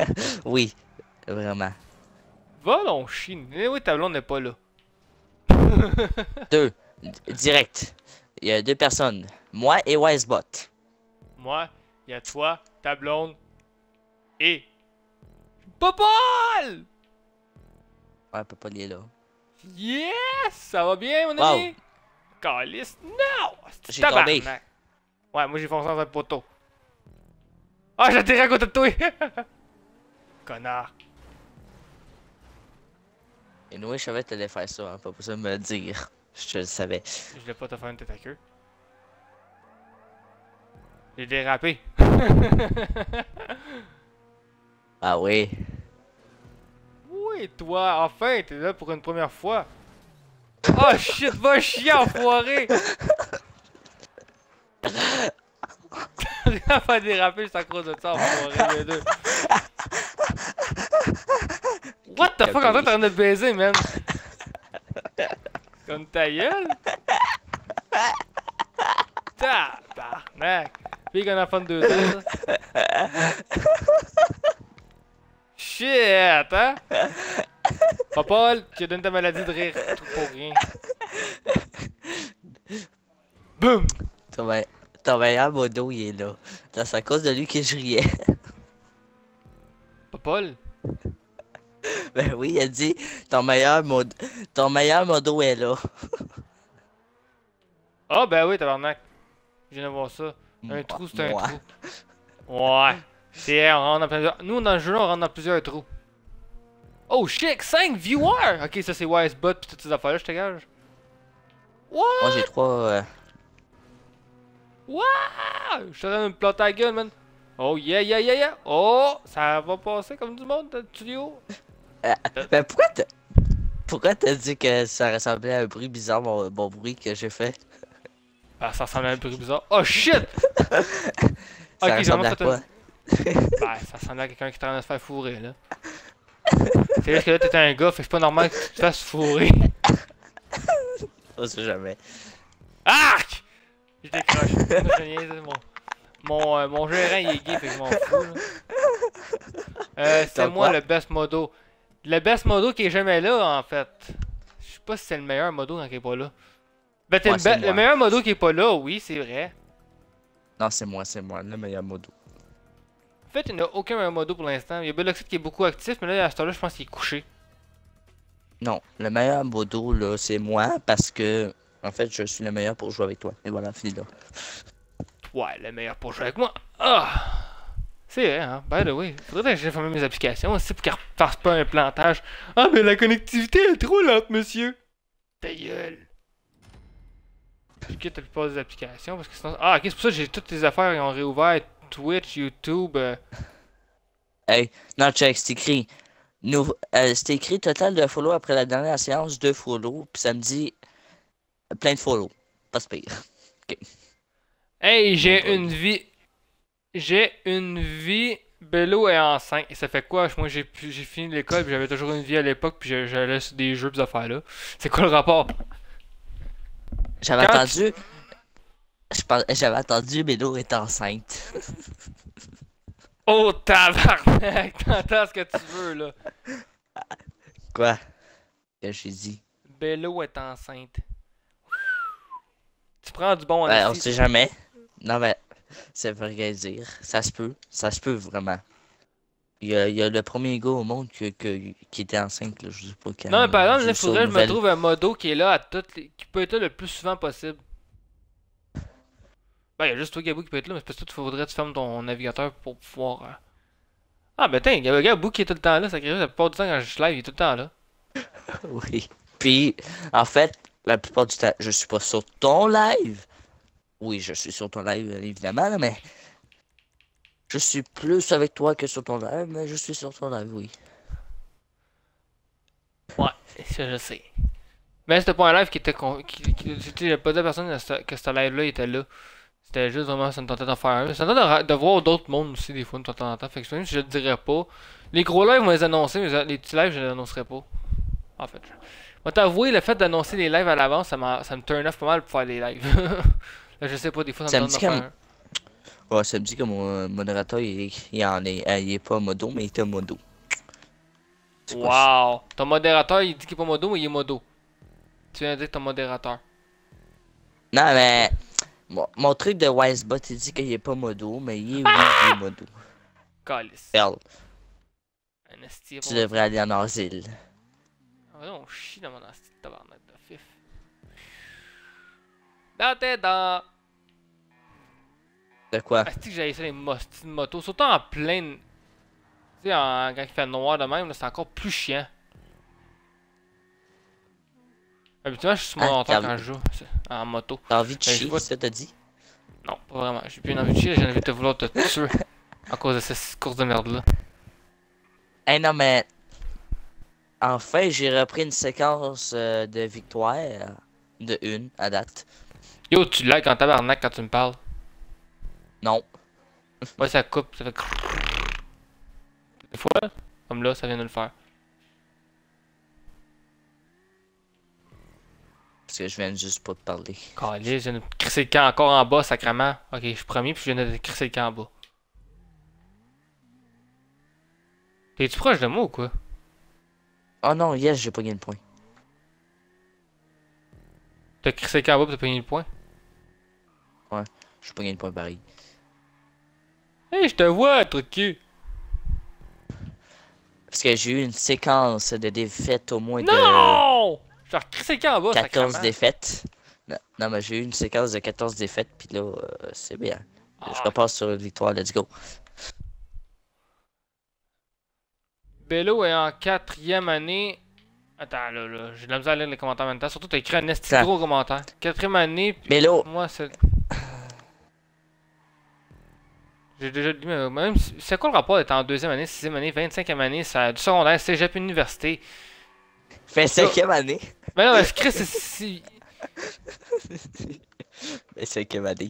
[SPEAKER 1] Oui, vraiment.
[SPEAKER 2] Va donc chine. Eh oui, ta blonde n'est pas là.
[SPEAKER 1] Deux. Direct. Il y a deux personnes. Moi et Wisebot.
[SPEAKER 2] Moi, il y a toi, ta blonde et. Popol!
[SPEAKER 1] Ouais, Papa, il est là.
[SPEAKER 2] Yes! Ça va bien, mon
[SPEAKER 1] Wow.
[SPEAKER 2] ami? Calice, non!
[SPEAKER 1] J'ai
[SPEAKER 2] Tabarnak.
[SPEAKER 1] tombé.
[SPEAKER 2] Ouais, moi j'ai foncé dans un poteau. Ah, j'ai atterri à côté de toi! Connard.
[SPEAKER 1] Et nous, je savais que t'allais faire ça, hein, pas besoin de me le dire. Je le savais.
[SPEAKER 2] Je voulais pas te faire une tête à queue. J'ai dérapé.
[SPEAKER 1] Ah oui.
[SPEAKER 2] Oui, toi, enfin, t'es là pour une première fois. Oh shit, va chier, enfoiré! Rien pas déraper juste à cause de ça, enfoiré, les deux. What the fuck, en train t'es en train de baiser, man? Comme ta gueule? Tabarnak! Puis qu'on a fun de 2 ça. Shit, hein? Papa, tu donnes ta maladie de rire pour rien. Boum!
[SPEAKER 1] Ton meilleur modo, il est là. C'est à cause de lui que je riais.
[SPEAKER 2] Papa,
[SPEAKER 1] Ben oui, il a dit ton meilleur modo est là.
[SPEAKER 2] ah ben oui, tabarnak. Je viens de voir ça. Un trou, c'est un
[SPEAKER 1] Moi.
[SPEAKER 2] trou. Ouais. C'est, on rentre dans plusieurs... Nous, dans le jeu, on rentre dans plusieurs trous. Oh shit, 5 viewers! Ok, ça c'est Wisebot pis toutes ces affaires-là, je te gage. What?
[SPEAKER 1] Moi, j'ai 3.
[SPEAKER 2] Wow! Je suis en train de me planter la gueule, man. Oh yeah, yeah, yeah, yeah. Oh, ça va passer comme du monde dans le studio.
[SPEAKER 1] Ben pourquoi t'as dit que ça ressemblait à un bruit bizarre, mon bruit que j'ai fait?
[SPEAKER 2] Ah, ça ressemble à un bruit bizarre. Oh shit!
[SPEAKER 1] Ça
[SPEAKER 2] Ok, j'ai
[SPEAKER 1] ressemble
[SPEAKER 2] vraiment
[SPEAKER 1] à
[SPEAKER 2] fait
[SPEAKER 1] quoi?
[SPEAKER 2] Ben, ça ressemble à quelqu'un qui est en train de se faire fourrer, là. C'est juste que là, t'es un gars, fait que c'est pas normal que tu te fasses fourrer.
[SPEAKER 1] On sait jamais.
[SPEAKER 2] Arc! Je décroche. Je niaise, mon gérant, il est gay, fait que je m'en fous, là. C'est
[SPEAKER 1] Donc
[SPEAKER 2] moi
[SPEAKER 1] quoi?
[SPEAKER 2] le best modo. Le best modo qui est jamais là, en fait. Je sais pas si c'est le meilleur modo quand il est pas là. Ben,
[SPEAKER 1] Ouais, c'est
[SPEAKER 2] le
[SPEAKER 1] moi.
[SPEAKER 2] meilleur modo qui est pas là, oui, c'est vrai.
[SPEAKER 1] Non, c'est moi, le meilleur modo.
[SPEAKER 2] En fait, il n'y a aucun meilleur modo pour l'instant. Il y a Beloxit qui est beaucoup actif, mais là, à ce temps-là, je pense qu'il est couché.
[SPEAKER 1] Non, le meilleur modo, là, c'est moi parce que, en fait, je suis le meilleur pour jouer avec toi. Et voilà, fini là.
[SPEAKER 2] Ouais, le meilleur pour jouer avec moi. Ah! C'est vrai, hein. By the way, faudrait que j'ai fermé mes applications aussi pour qu'elles fassent pas un plantage. Ah, mais la connectivité est trop lente, monsieur. Ta gueule. Je quitte la plupart des applications parce que sinon. Ah, ok, c'est pour ça que j'ai toutes les affaires qui ont réouvert. Twitch, YouTube.
[SPEAKER 1] Hey, non, check, c'est écrit. C'est écrit total de follow après la dernière séance, 2 follow, puis ça me dit plein de follow. Pas de pire.
[SPEAKER 2] Hey, j'ai
[SPEAKER 1] Oh,
[SPEAKER 2] une vie. J'ai une vie. Bello est enceinte. Et ça fait quoi? Moi, j'ai fini l'école, puis j'avais toujours une vie à l'époque, puis j'allais sur des jeux, des affaires-là. C'est quoi le rapport?
[SPEAKER 1] J'avais
[SPEAKER 2] Quand
[SPEAKER 1] attendu. J'avais attendu, mais l'eau est enceinte.
[SPEAKER 2] Oh, tabarnak! T'entends ce que tu veux, là.
[SPEAKER 1] Quoi? Que j'ai dit?
[SPEAKER 2] Bello est enceinte. Tu prends du bon en
[SPEAKER 1] Ben, on
[SPEAKER 2] esti.
[SPEAKER 1] sait jamais. Non, mais ça veut rien dire. Ça se peut vraiment. Il y a le premier gars au monde qui était enceinte, là, je sais pas quand.
[SPEAKER 2] Non, mais par exemple, là, il
[SPEAKER 1] Juste aux
[SPEAKER 2] faudrait que je me
[SPEAKER 1] nouvelles.
[SPEAKER 2] trouve un modo qui est là à toutes les... qui peut être là le plus souvent possible. Ben, il y a juste toi, Gabou, qui peut être là, mais c'est parce que toi, faudrait que tu fermes ton navigateur pour pouvoir. Ah, ben, tiens, Gabou qui est tout le temps là, ça crée la plupart du temps quand je suis live, il est tout le temps là.
[SPEAKER 1] Oui. Puis, en fait, la plupart du temps, je suis pas sur ton live. Oui, je suis sur ton live, évidemment, là, mais je suis plus avec toi que sur ton live, mais je suis sur ton live, oui.
[SPEAKER 2] Ouais, ça, je sais. Mais c'était pas un live qui était. J'avais pas dit à personne que ce live-là était là. C'était juste vraiment, ça me tentait d'en faire un. Ça me tentait de voir d'autres mondes aussi, des fois, de temps en temps. Fait que même si je le dirais pas. Les gros lives, on va les annoncer, mais les petits lives, je les annoncerai pas. En fait. Moi, t'avouer, le fait d'annoncer les lives à l'avance, ça me turn off pas mal pour faire des lives. Là, je sais pas, des fois, ça me tente de faire un.
[SPEAKER 1] Ouais, ça me dit que mon modérateur, il est pas modo, mais il était modo. C'est quoi ça?
[SPEAKER 2] Wow! Ton modérateur, il dit qu'il est pas modo, mais il est modo. Tu indiques ton modérateur.
[SPEAKER 1] Non, mais mon truc de Wisebot, il dit qu'il est pas modo, mais oui, il est modo.
[SPEAKER 2] Calice.
[SPEAKER 1] Perle,
[SPEAKER 2] Un esti.
[SPEAKER 1] tu devrais aller en asile.
[SPEAKER 2] Ah non, on chie dans mon esti de tabarnak de fif. Dans tes dents.
[SPEAKER 1] De quoi?
[SPEAKER 2] Esti que j'ai ça les motos, surtout en pleine. Tu sais, quand il fait noir de même, c'est encore plus chiant. Habituellement, je suis sur mon monteur quand je joue en moto.
[SPEAKER 1] T'as envie de
[SPEAKER 2] Ben, je
[SPEAKER 1] chier,
[SPEAKER 2] vois-
[SPEAKER 1] ça t'as dit?
[SPEAKER 2] Non, pas vraiment. J'ai plus envie de chier, j'ai envie de vouloir te tuer. À cause de cette course de merde là.
[SPEAKER 1] Eh non, mais. Enfin, j'ai repris une séquence de victoire. De une à date.
[SPEAKER 2] Yo, tu likes en tabarnak quand tu me parles.
[SPEAKER 1] Non.
[SPEAKER 2] Ouais, ça coupe, ça fait. Des fois, comme là, ça vient de le faire.
[SPEAKER 1] Parce que je viens juste pas de parler.
[SPEAKER 2] Calé, je viens de crisser le camp encore en bas, sacrément. Ok, je suis premier, puis je viens de crisser le camp en bas. T'es-tu proche de moi ou quoi?
[SPEAKER 1] Oh non, yes, j'ai pas gagné de point.
[SPEAKER 2] T'as crissé le camp en bas, pis t'as pas gagné le point?
[SPEAKER 1] J'ai pas gagné de point pareil.
[SPEAKER 2] Hey, je te vois, truc.
[SPEAKER 1] Parce que j'ai eu une séquence de défaites au moins de
[SPEAKER 2] Non! J'ai crissé le camp en bas,
[SPEAKER 1] 14
[SPEAKER 2] sacrément.
[SPEAKER 1] défaites. Non, non, mais j'ai eu une séquence de 14 défaites, puis là, c'est bien. Je
[SPEAKER 2] Ah,
[SPEAKER 1] repasse sur une victoire, let's go.
[SPEAKER 2] Bello est en 4ème année. Attends, là, j'ai de la misère à lire les commentaires en même temps. Surtout, t'as écrit un esti
[SPEAKER 1] Ça.
[SPEAKER 2] gros commentaire. 4ème année, pis
[SPEAKER 1] Mais là,
[SPEAKER 2] moi, c'est. J'ai déjà dit, mais même, c'est quoi le rapport d'être en 2ème année, 6ème année, 25ème année, ça, du secondaire, cégep, université?
[SPEAKER 1] fait 5e année.
[SPEAKER 2] Mais non, mais Chris, c'est.
[SPEAKER 1] Mais 5e année.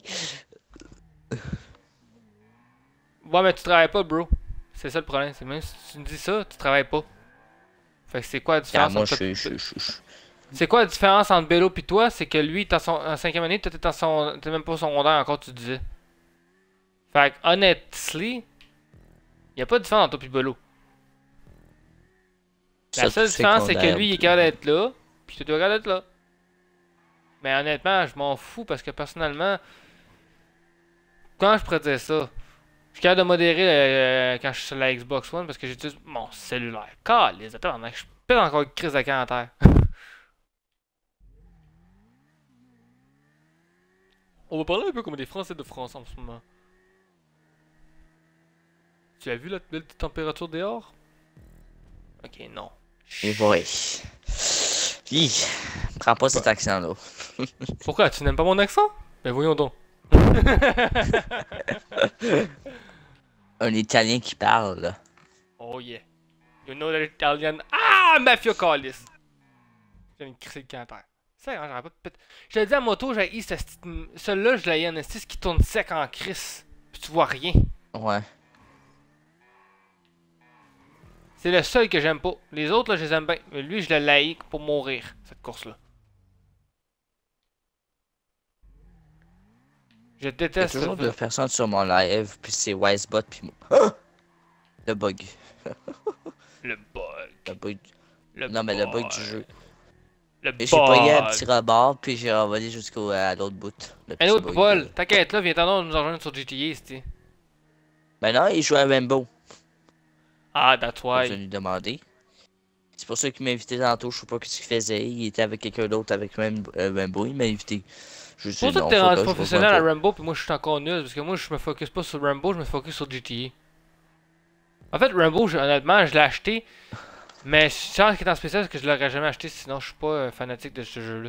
[SPEAKER 2] Ouais, mais tu travailles pas, bro. C'est ça le problème. C'est même si tu me dis ça, tu travailles pas. Fait que c'est quoi la
[SPEAKER 1] Ah,
[SPEAKER 2] différence
[SPEAKER 1] moi,
[SPEAKER 2] entre.
[SPEAKER 1] je
[SPEAKER 2] C'est quoi la différence entre Bello pis toi? C'est que lui, t'es en 5ème année, toi t'es même pas au secondaire encore, tu disais. Fait que, honestly, y a pas de différence entre toi pis Bello. La seule différence, c'est que lui, il est capable d'être là, pis toi, tu es capable d'être là. Mais honnêtement, je m'en fous parce que personnellement, quand je pourrais dire ça, je suis capable de modérer quand je suis sur la Xbox One parce que j'utilise mon cellulaire. Calisse, attends, je pète encore une crise de camp à terre. On va parler un peu comme des Français de France en ce moment. Tu as vu la belle température dehors? Ok, non.
[SPEAKER 1] Et boy. Hi, prends pas cet accent-là.
[SPEAKER 2] Pourquoi? Tu n'aimes pas mon accent? Ben voyons donc.
[SPEAKER 1] Un Italien qui parle, là.
[SPEAKER 2] Oh yeah. You know that Italian. Ah, Mafia Callis! J'ai une crise de camp à terre. C'est vrai, j'aurais pas de pète. Je te dis à moto, j'ai eu celui-là, je l'ai en esti qui tourne sec en crise. Puis tu vois rien.
[SPEAKER 1] Ouais.
[SPEAKER 2] C'est le seul que j'aime pas. Les autres, là, je les aime bien. Mais lui, je le laïque pour mourir, cette course-là. Je
[SPEAKER 1] Il y a
[SPEAKER 2] déteste
[SPEAKER 1] toujours
[SPEAKER 2] ce
[SPEAKER 1] deux personnes sur mon live, puis c'est Wisebot, puis moi. Ah! Le bug.
[SPEAKER 2] Le bug.
[SPEAKER 1] Le bug.
[SPEAKER 2] Le
[SPEAKER 1] Non, mais le bug
[SPEAKER 2] bug.
[SPEAKER 1] du jeu.
[SPEAKER 2] Le
[SPEAKER 1] Et j'ai pogné un
[SPEAKER 2] bug.
[SPEAKER 1] petit rebord, puis j'ai envolé à l'autre bout. Le
[SPEAKER 2] Un
[SPEAKER 1] petit
[SPEAKER 2] autre
[SPEAKER 1] bug.
[SPEAKER 2] Paul, t'inquiète là, viens t'en nous rejoindre sur GTA, c'ti.
[SPEAKER 1] Ben non, il joue à Rainbow.
[SPEAKER 2] Ah, that's
[SPEAKER 1] Il est
[SPEAKER 2] why.
[SPEAKER 1] venu demander. C'est pour ça qu'il m'a invité tantôt, je sais pas ce qu'il faisait. Il était avec quelqu'un d'autre avec Rainbow, il m'a invité. Je
[SPEAKER 2] C'est pour ça que t'es rendu professionnel à Rambo, puis moi je suis encore nul, parce que moi je me focus pas sur Rambo, je me focus sur GTA. En fait, Rambo, honnêtement, je l'ai acheté, mais je sens qu'il est en spécial parce que je l'aurais jamais acheté, sinon je suis pas fanatique de ce jeu-là.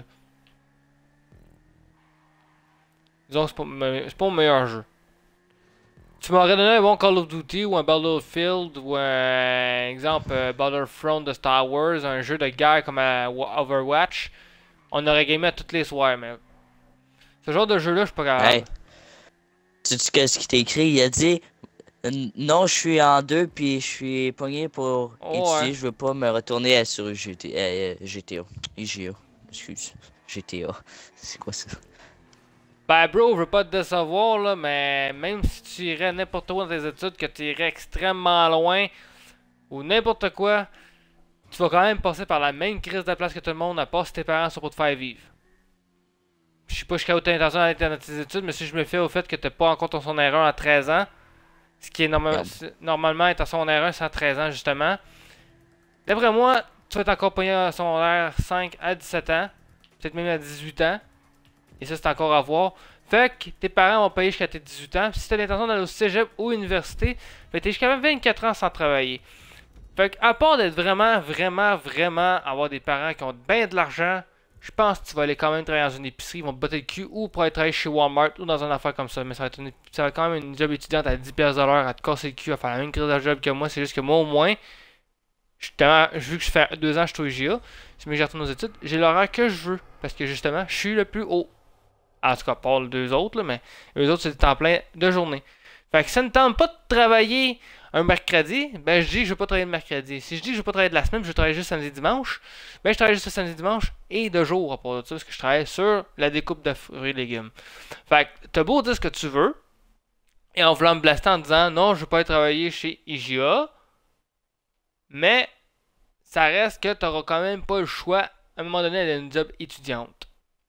[SPEAKER 2] Disons que c'est pas mon meilleur jeu. Tu m'aurais donné un bon Call of Duty ou un Battlefield ou un exemple Battlefront de Star Wars, un jeu de guerre comme Overwatch, on aurait gamé à toutes les soirs, mais ce genre de jeu-là, je suis pas capable.
[SPEAKER 1] Hey, sais-tu qu'est-ce qu'il t'a écrit? Il a dit non, je suis en 2 puis je suis pogné pour étudier,
[SPEAKER 2] Ouais.
[SPEAKER 1] je veux pas me retourner sur GTA. IGA, excuse. GTA. C'est quoi ça?
[SPEAKER 2] Ben bro, je veux pas te décevoir là, mais même si tu irais n'importe où dans tes études, que tu irais extrêmement loin, ou n'importe quoi, tu vas quand même passer par la même crise de place que tout le monde, à part si tes parents sont pour te faire vivre. Je sais pas jusqu'à où t'as l'intention d'aller dans tes études, mais si je me fie au fait que t'as pas encore ton secondaire 1 à 13 ans, ce qui est
[SPEAKER 1] Regarde.
[SPEAKER 2] normalement être en secondaire 1, c'est à 13 ans justement. D'après moi, tu vas être encore pogné en secondaire 5 à 17 ans, peut-être même à 18 ans, et ça c'est encore à voir. Fait que tes parents vont payer jusqu'à tes 18 ans, puis si t'as l'intention d'aller au cégep ou à l'université, ben t'es jusqu'à 24 ans sans travailler. Fait que, à part d'être vraiment avoir des parents qui ont bien de l'argent, je pense que tu vas aller quand même travailler dans une épicerie, ils vont te botter le cul ou pour aller travailler chez Walmart ou dans une affaire comme ça. Mais ça va être quand même une job étudiante à 10$ de l'heure, à te casser le cul, à faire la même crise de job que moi. C'est juste que moi, au moins, vu que je fais 2 ans, je suis au IGA, si je retourne aux études, j'ai l'horaire que je veux. Parce que justement, je suis le plus haut. En tout cas, pas les deux autres, là, mais eux autres, c'est du temps plein de journée. Fait que ça ne tente pas de travailler un mercredi, ben je dis que je veux pas travailler le mercredi. Si je dis que je veux pas travailler de la semaine, je veux travailler juste samedi dimanche, ben je travaille juste le samedi dimanche et de jour à part de ça, parce que je travaille sur la découpe de fruits et légumes. Fait que t'as beau dire ce que tu veux, et en voulant me blaster en disant non, je veux pas aller travailler chez IGA, mais ça reste que t'auras quand même pas le choix à un moment donné d'aller une job étudiante.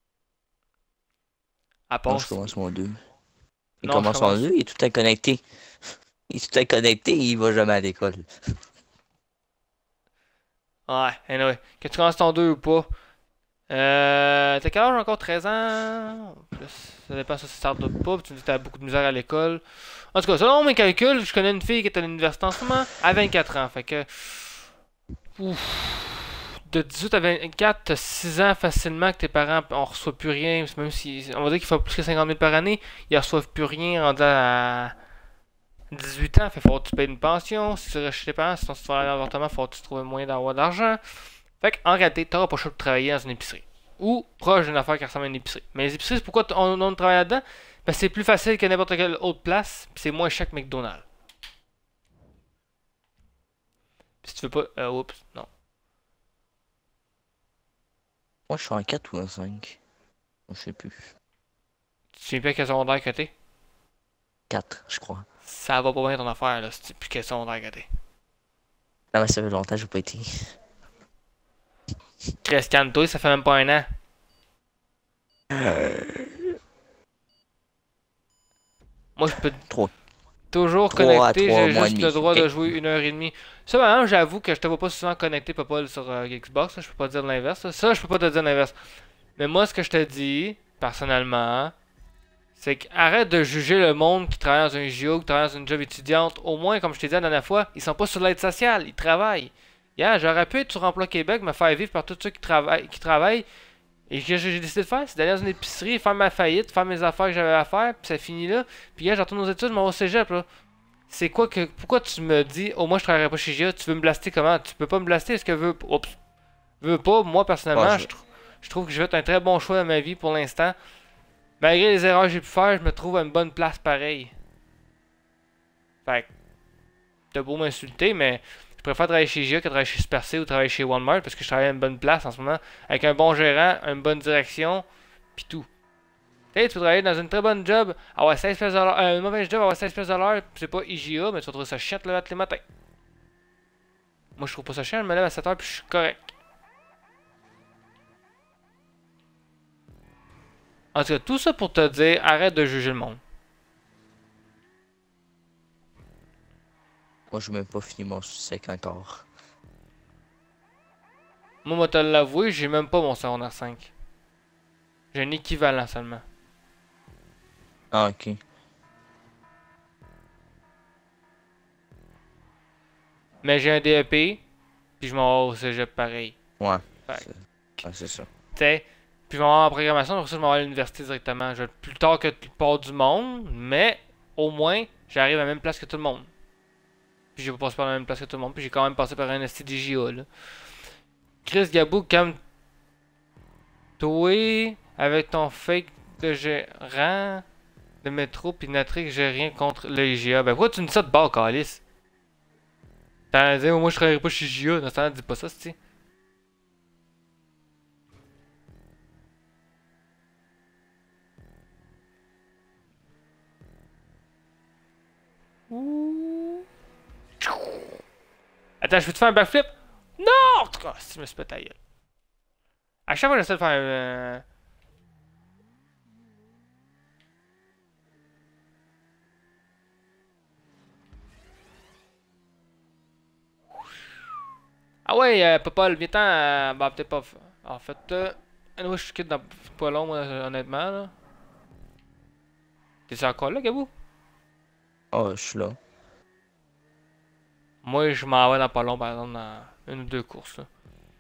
[SPEAKER 2] À
[SPEAKER 1] Moi,
[SPEAKER 2] part
[SPEAKER 1] je commence mon 2. Il
[SPEAKER 2] Non, je
[SPEAKER 1] commence mon 2, il est tout connecté. Il est tout connecté, il va jamais à l'école.
[SPEAKER 2] Ouais, anyway, que tu commences ton 2 ou pas. T'as quel âge encore? 13 ans? Ça dépend si ça start ou pas. Tu me dis que t'as beaucoup de misère à l'école. En tout cas, selon mes calculs, je connais une fille qui est à l'université en ce moment à 24 ans. Fait que. Ouf. De 18 à 24, t'as 6 ans facilement que tes parents on reçoit plus rien. Même si. On va dire qu'il faut plus que 50 000 par année. Ils reçoivent plus rien rendu à 18 ans. Fait faut que tu payes une pension. Si tu restes chez tes parents, si tu fais un avortement, faut que tu trouves un moyen d'avoir de l'argent. Fait qu'en réalité, t'auras pas le choix de travailler dans une épicerie. Ou proche d'une affaire qui ressemble à une épicerie. Mais les épiceries, c'est pourquoi on travaille là-dedans? Parce que c'est plus facile que n'importe quelle autre place, puis c'est moins cher que McDonald's. Puis si tu veux pas. Oups, non.
[SPEAKER 1] Moi, je suis en 4 ou en 5. Je sais plus.
[SPEAKER 2] Tu sais plus quel secondaire que t'es?
[SPEAKER 1] 4, je crois.
[SPEAKER 2] Ça va pas bien ton affaire, là, si tu sais plus quel secondaire que t'es.
[SPEAKER 1] Non, mais ça fait longtemps que j'ai pas été.
[SPEAKER 2] Christian, toi, ça fait même pas un an. Moi, je peux
[SPEAKER 1] 3.
[SPEAKER 2] toujours
[SPEAKER 1] 3 à
[SPEAKER 2] connecter,
[SPEAKER 1] 3
[SPEAKER 2] j'ai
[SPEAKER 1] mois et
[SPEAKER 2] juste
[SPEAKER 1] demi.
[SPEAKER 2] le droit
[SPEAKER 1] Ok.
[SPEAKER 2] de jouer 1h30. Ça, maintenant, j'avoue que je te vois pas souvent connecté, Popol, sur Xbox, là, je peux pas te dire l'inverse. Ça, je peux pas te dire l'inverse. Mais moi, ce que je te dis, personnellement, c'est qu'arrête de juger le monde qui travaille dans un JO, qui travaille dans une job étudiante. Au moins, comme je t'ai dit la dernière fois, ils sont pas sur l'aide sociale, ils travaillent. Yeah, j'aurais pu être sur Emploi Québec, me faire vivre par tous ceux qui travaillent. Et ce que j'ai décidé de faire, c'est d'aller dans une épicerie, faire ma faillite, faire mes affaires que j'avais à faire, puis ça finit là. Puis là, je retourne aux études, je m'en vais au cégep, là. C'est quoi que. Pourquoi tu me dis, oh, moi je travaillerai pas chez GA, tu veux me blaster comment? Tu peux pas me blaster, est-ce que veux. Oups. Veux pas, moi personnellement,
[SPEAKER 1] Ouais,
[SPEAKER 2] je trouve que j'ai fait un très bon choix dans ma vie pour l'instant. Malgré les erreurs que j'ai pu faire, je me trouve à une bonne place pareil. Fait que. T'as beau m'insulter, mais je préfère travailler chez GA que travailler chez Super C ou travailler chez Walmart parce que je travaille à une bonne place en ce moment, avec un bon gérant, une bonne direction, pis tout. Tu sais, tu peux travailler dans une très bonne job, avoir 16 pièces de l'heure, une mauvaise job, avoir 16 pièces de l'heure, pis c'est pas IGA, mais tu vas trouver ça chiant là tous les matins. Moi, je trouve pas ça chiant, je me lève à 7h puis je suis correct. En tout cas, tout ça pour te dire, arrête de juger le monde.
[SPEAKER 1] Moi, je même pas fini mon sec encore.
[SPEAKER 2] Moi, moi te l'avouer, j'ai même pas mon secondaire 5. J'ai un équivalent seulement.
[SPEAKER 1] Ah, ok.
[SPEAKER 2] Mais j'ai un DEP, puis je m'en vais au cégep pareil.
[SPEAKER 1] Ouais.
[SPEAKER 2] Fait
[SPEAKER 1] C'est ça.
[SPEAKER 2] tu sais, puis je m'en vais en programmation, pour ça je m'en vais à l'université directement. Je vais plus tard que la plupart du monde, mais au moins, j'arrive à la même place que tout le monde. Puis j'ai pas passé par la même place que tout le monde, puis j'ai quand même passé par un STDJA, là. Chris Gabou, comme toi, avec ton fake de gérant de métro pis Natrix, j'ai rien contre le IGA. Ben pourquoi tu me dis ça de bord, Calis? T'as dit, moi je travaillerai pas chez IGA, dans ce temps-là, dis pas ça, c'est. Ouh. Attends, je peux te faire un backflip? Non! Oh, si je me suis pété la gueule. À chaque fois que j'essaie de faire Ah ouais, Popol, viens-t'en. Bah, peut-être pas. En fait, anyway, je quitte dans pas long, moi, honnêtement, là. T'es encore là, Gabou?
[SPEAKER 1] Oh, je suis là.
[SPEAKER 2] Moi, je m'en vais dans pas long, par exemple, dans une ou deux courses, là.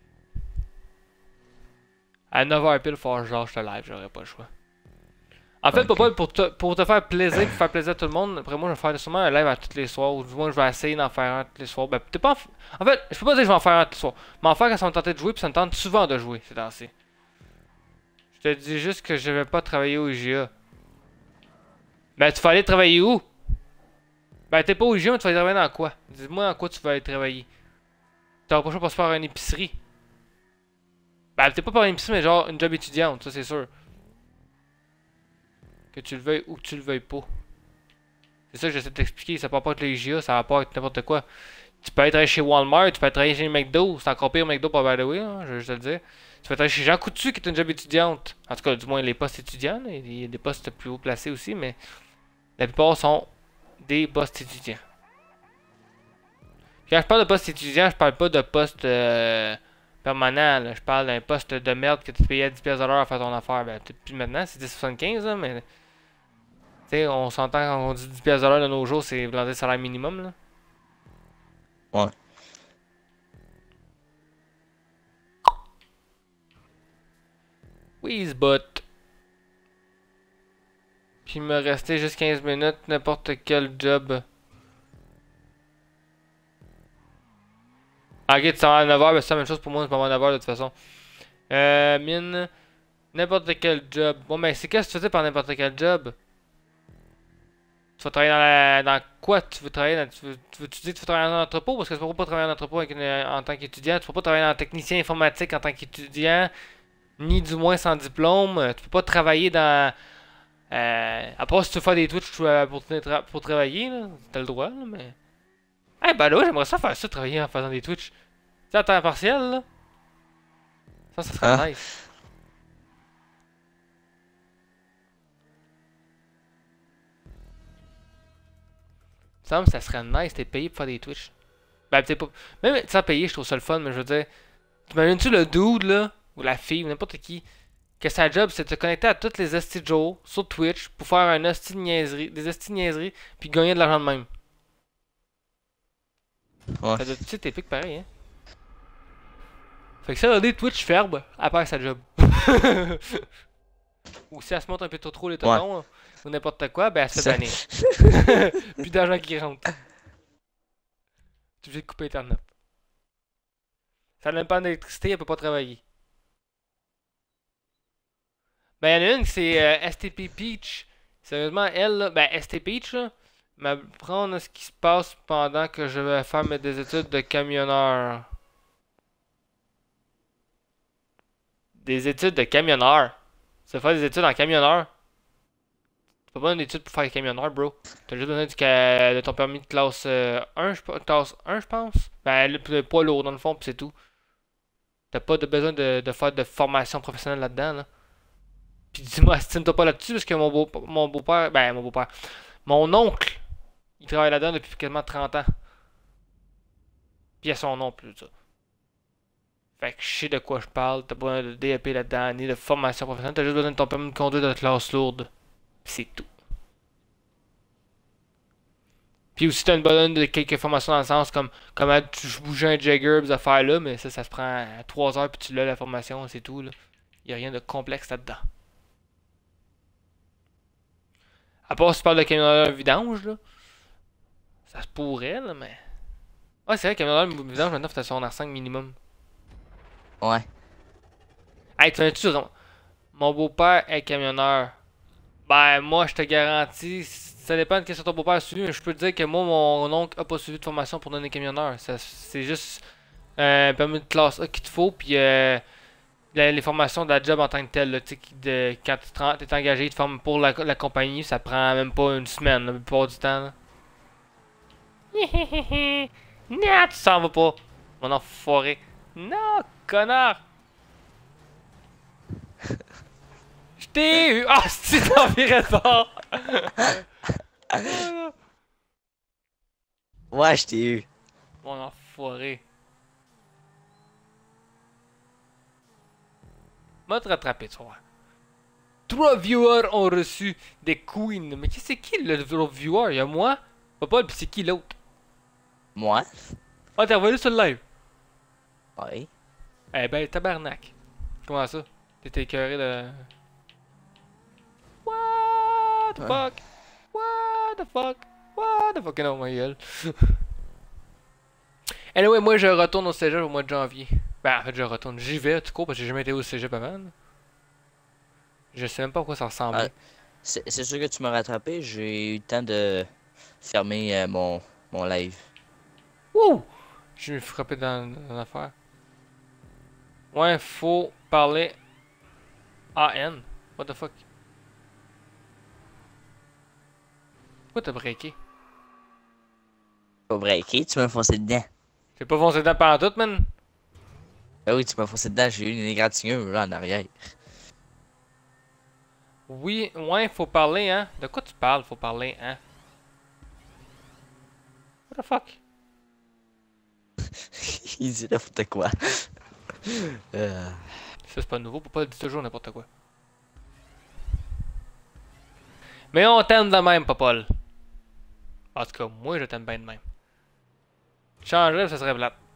[SPEAKER 2] À 9h pile, faut que je lâche le live, j'aurais pas le choix. En fait,
[SPEAKER 1] Ok.
[SPEAKER 2] Popol, pour te faire plaisir, pour faire plaisir à tout le monde, après moi, je vais faire sûrement un live à tous les soirs, ou du moins, je vais essayer d'en faire un tous les soirs. Ben, peut-être pas en fait, je peux pas dire que je vais en faire un tous les soirs, mais en faire quand ça me tentait de jouer, puis ça me tente souvent de jouer, c'est ainsi. Je te dis juste que je vais pas travailler au IGA. Ben, tu vas aller travailler où? Ben, t'es pas au IGA, mais tu vas aller travailler dans quoi? Dis-moi en quoi tu vas aller travailler. T'auras pas le choix pour se faire une épicerie. Ben, t'es pas par une épicerie, mais genre une job étudiante, ça c'est sûr. Que tu le veuilles ou que tu le veuilles pas. C'est ça que j'essaie de t'expliquer, ça peut pas être le IGA, ça va pas être n'importe quoi. Tu peux être chez Walmart, tu peux être chez McDo, c'est encore pire McDo par by the way, hein, je vais te le dire. Tu peux être chez Jean Coutu qui est une job étudiante. En tout cas, du moins les postes étudiants, là. Il y a des postes plus haut placés aussi, mais la plupart sont des postes étudiants. Quand je parle de poste étudiant, je parle pas de poste permanent, là. Je parle d'un poste de merde que tu payais 10$ à l'heure à faire ton affaire. Ben, peut-être plus maintenant, c'est 10,75$, là, mais. Tu sais, on s'entend quand on dit 10$ à l'heure de nos jours, c'est le salaire minimum, là.
[SPEAKER 1] Ouais.
[SPEAKER 2] Oui, but. Puis il me restait juste 15 minutes, n'importe quel job. Ah, ok, tu s'en vas à 9h, ben c'est la même chose pour moi, c'est pas moi à 9h de toute façon. Mine, n'importe quel job. Bon, mais c'est qu'est-ce que tu faisais par n'importe quel job? Tu vas travailler dans quoi? Tu veux travailler dans... Tu dis que tu veux travailler dans un entrepôt? Parce que tu peux pas travailler en entrepôt en tant qu'étudiant. Tu peux pas travailler en technicien informatique en tant qu'étudiant. Ni du moins sans diplôme. Tu peux pas travailler dans... à part si tu veux faire des Twitch pour travailler, là. T'as le droit, là, mais... Eh ben là, j'aimerais ça faire ça, travailler en faisant des Twitch. Tu sais, à temps partiel, là. Ça serait
[SPEAKER 1] Ah.
[SPEAKER 2] nice. Il me semble que ça serait nice, t'es payé pour faire des Twitch. Ben, t'es pas... Même sans payer, je trouve ça le fun, mais je veux dire... T'imagines-tu le dude, là, ou la fille, ou n'importe qui, que sa job, c'est de se connecter à toutes les hosties de jour sur Twitch pour faire un hostie de niaiserie, des hosties de niaiseries, puis gagner de l'argent de même.
[SPEAKER 1] Ouais.
[SPEAKER 2] Ça doit être typique pareil, hein. Fait que ça, regardez Twitch ferme, à part sa job. Ou si elle se monte un peu trop les
[SPEAKER 1] Ouais.
[SPEAKER 2] totons, ou n'importe quoi, ben elle se fait
[SPEAKER 1] Ça-
[SPEAKER 2] bannir. Plus d'argent qui rentre. Tu obligé de couper Internet. Ça n'a pas d'électricité, elle peut pas travailler. Ben, il y en a une, c'est STP Peach. Sérieusement, elle, là, ben, ST Peach, là, m'apprendre ce qui se passe pendant que je vais faire des études de camionneur. Des études de camionneur. Ça fait des études en camionneur. T'as pas besoin d'études pour faire camionneur, bro. T'as juste besoin de ton permis de classe 1, classe 1, je pense. Ben, le poids lourd, dans le fond, pis c'est tout. T'as pas besoin de faire de formation professionnelle là-dedans, là. Pis dis-moi, astine-toi pas là-dessus, parce que mon beau-père, ben, mon beau-père, mon oncle, il travaille là-dedans depuis quasiment 30 ans. Pis il a son nom, plus ça. Fait que je sais de quoi je parle, t'as pas besoin de DEP là-dedans, ni de formation professionnelle, t'as juste besoin de ton permis de conduire de classe lourde. Pis c'est tout. Puis aussi, t'as une besoin de quelques formations dans le sens comme comment tu bouger un jagger, ces affaires-là, mais ça se prend 3 heures, puis tu l'as la formation, c'est tout, là. Y a rien de complexe là-dedans. À part si tu parles de camionneur vidange, là. Ça se pourrait, là, mais. Ouais, c'est vrai, camionneur vidange, maintenant, faut son R5 minimum.
[SPEAKER 1] Ouais.
[SPEAKER 2] Hey, tu connais-tu vraiment? Mon beau-père est camionneur. Ben, moi, je te garantis, ça dépend de ce que ton beau-père a suivi, mais je peux te dire que moi, mon oncle a pas suivi de formation pour donner camionneur. C'est juste un permis de classe A qu'il te faut, puis les formations de la job en tant que telle, là, tu sais, quand tu es engagé, ils te forment pour la compagnie, ça prend même pas une semaine, la plupart du temps. Non, tu s'en vas pas, mon enfoiré. Non, connard! Je t'ai eu! Ah, si t'en virais fort!
[SPEAKER 1] Ouais, je t'ai eu.
[SPEAKER 2] Mon enfoiré. Va te rattraper, tu vois. 3 viewers ont reçu des queens. Mais c'est qui l'autre viewer? Y'a moi, Papa, pis c'est qui l'autre?
[SPEAKER 1] Moi?
[SPEAKER 2] Ah, t'es revenu sur le live?
[SPEAKER 1] Oui.
[SPEAKER 2] Eh ben, tabarnak. Comment ça? T'étais écœuré de... What the fuck? What the fuck? What the fuck? Non, ma gueule. Anyway, moi je retourne au cégep au mois de janvier. Ben, en fait, je retourne. J'y vais, tout court, parce que j'ai jamais été au cégep avant. Là. Je sais même pas à quoi ça ressemblait.
[SPEAKER 1] C'est sûr que tu m'as rattrapé. J'ai eu le temps de fermer mon live.
[SPEAKER 2] Wouh! Je me suis frappé dans l'affaire. Ouais, faut parler AN. What the fuck? Pourquoi t'as breaké?
[SPEAKER 1] Pas breaké, tu m'as foncé dedans.
[SPEAKER 2] T'es pas foncé dedans pendant tout, man?
[SPEAKER 1] Ben oui, tu m'as foncé dedans. J'ai eu une égratignure là en arrière.
[SPEAKER 2] Oui, ouais, faut parler, hein? De quoi tu parles, faut parler, hein? What the fuck?
[SPEAKER 1] Il dit n'importe quoi.
[SPEAKER 2] Ça, c'est pas nouveau, faut pas dire toujours n'importe quoi. Mais on t'aime de même, Popol. En tout cas, moi, je t'aime bien de même. Changerais, ça serait plate.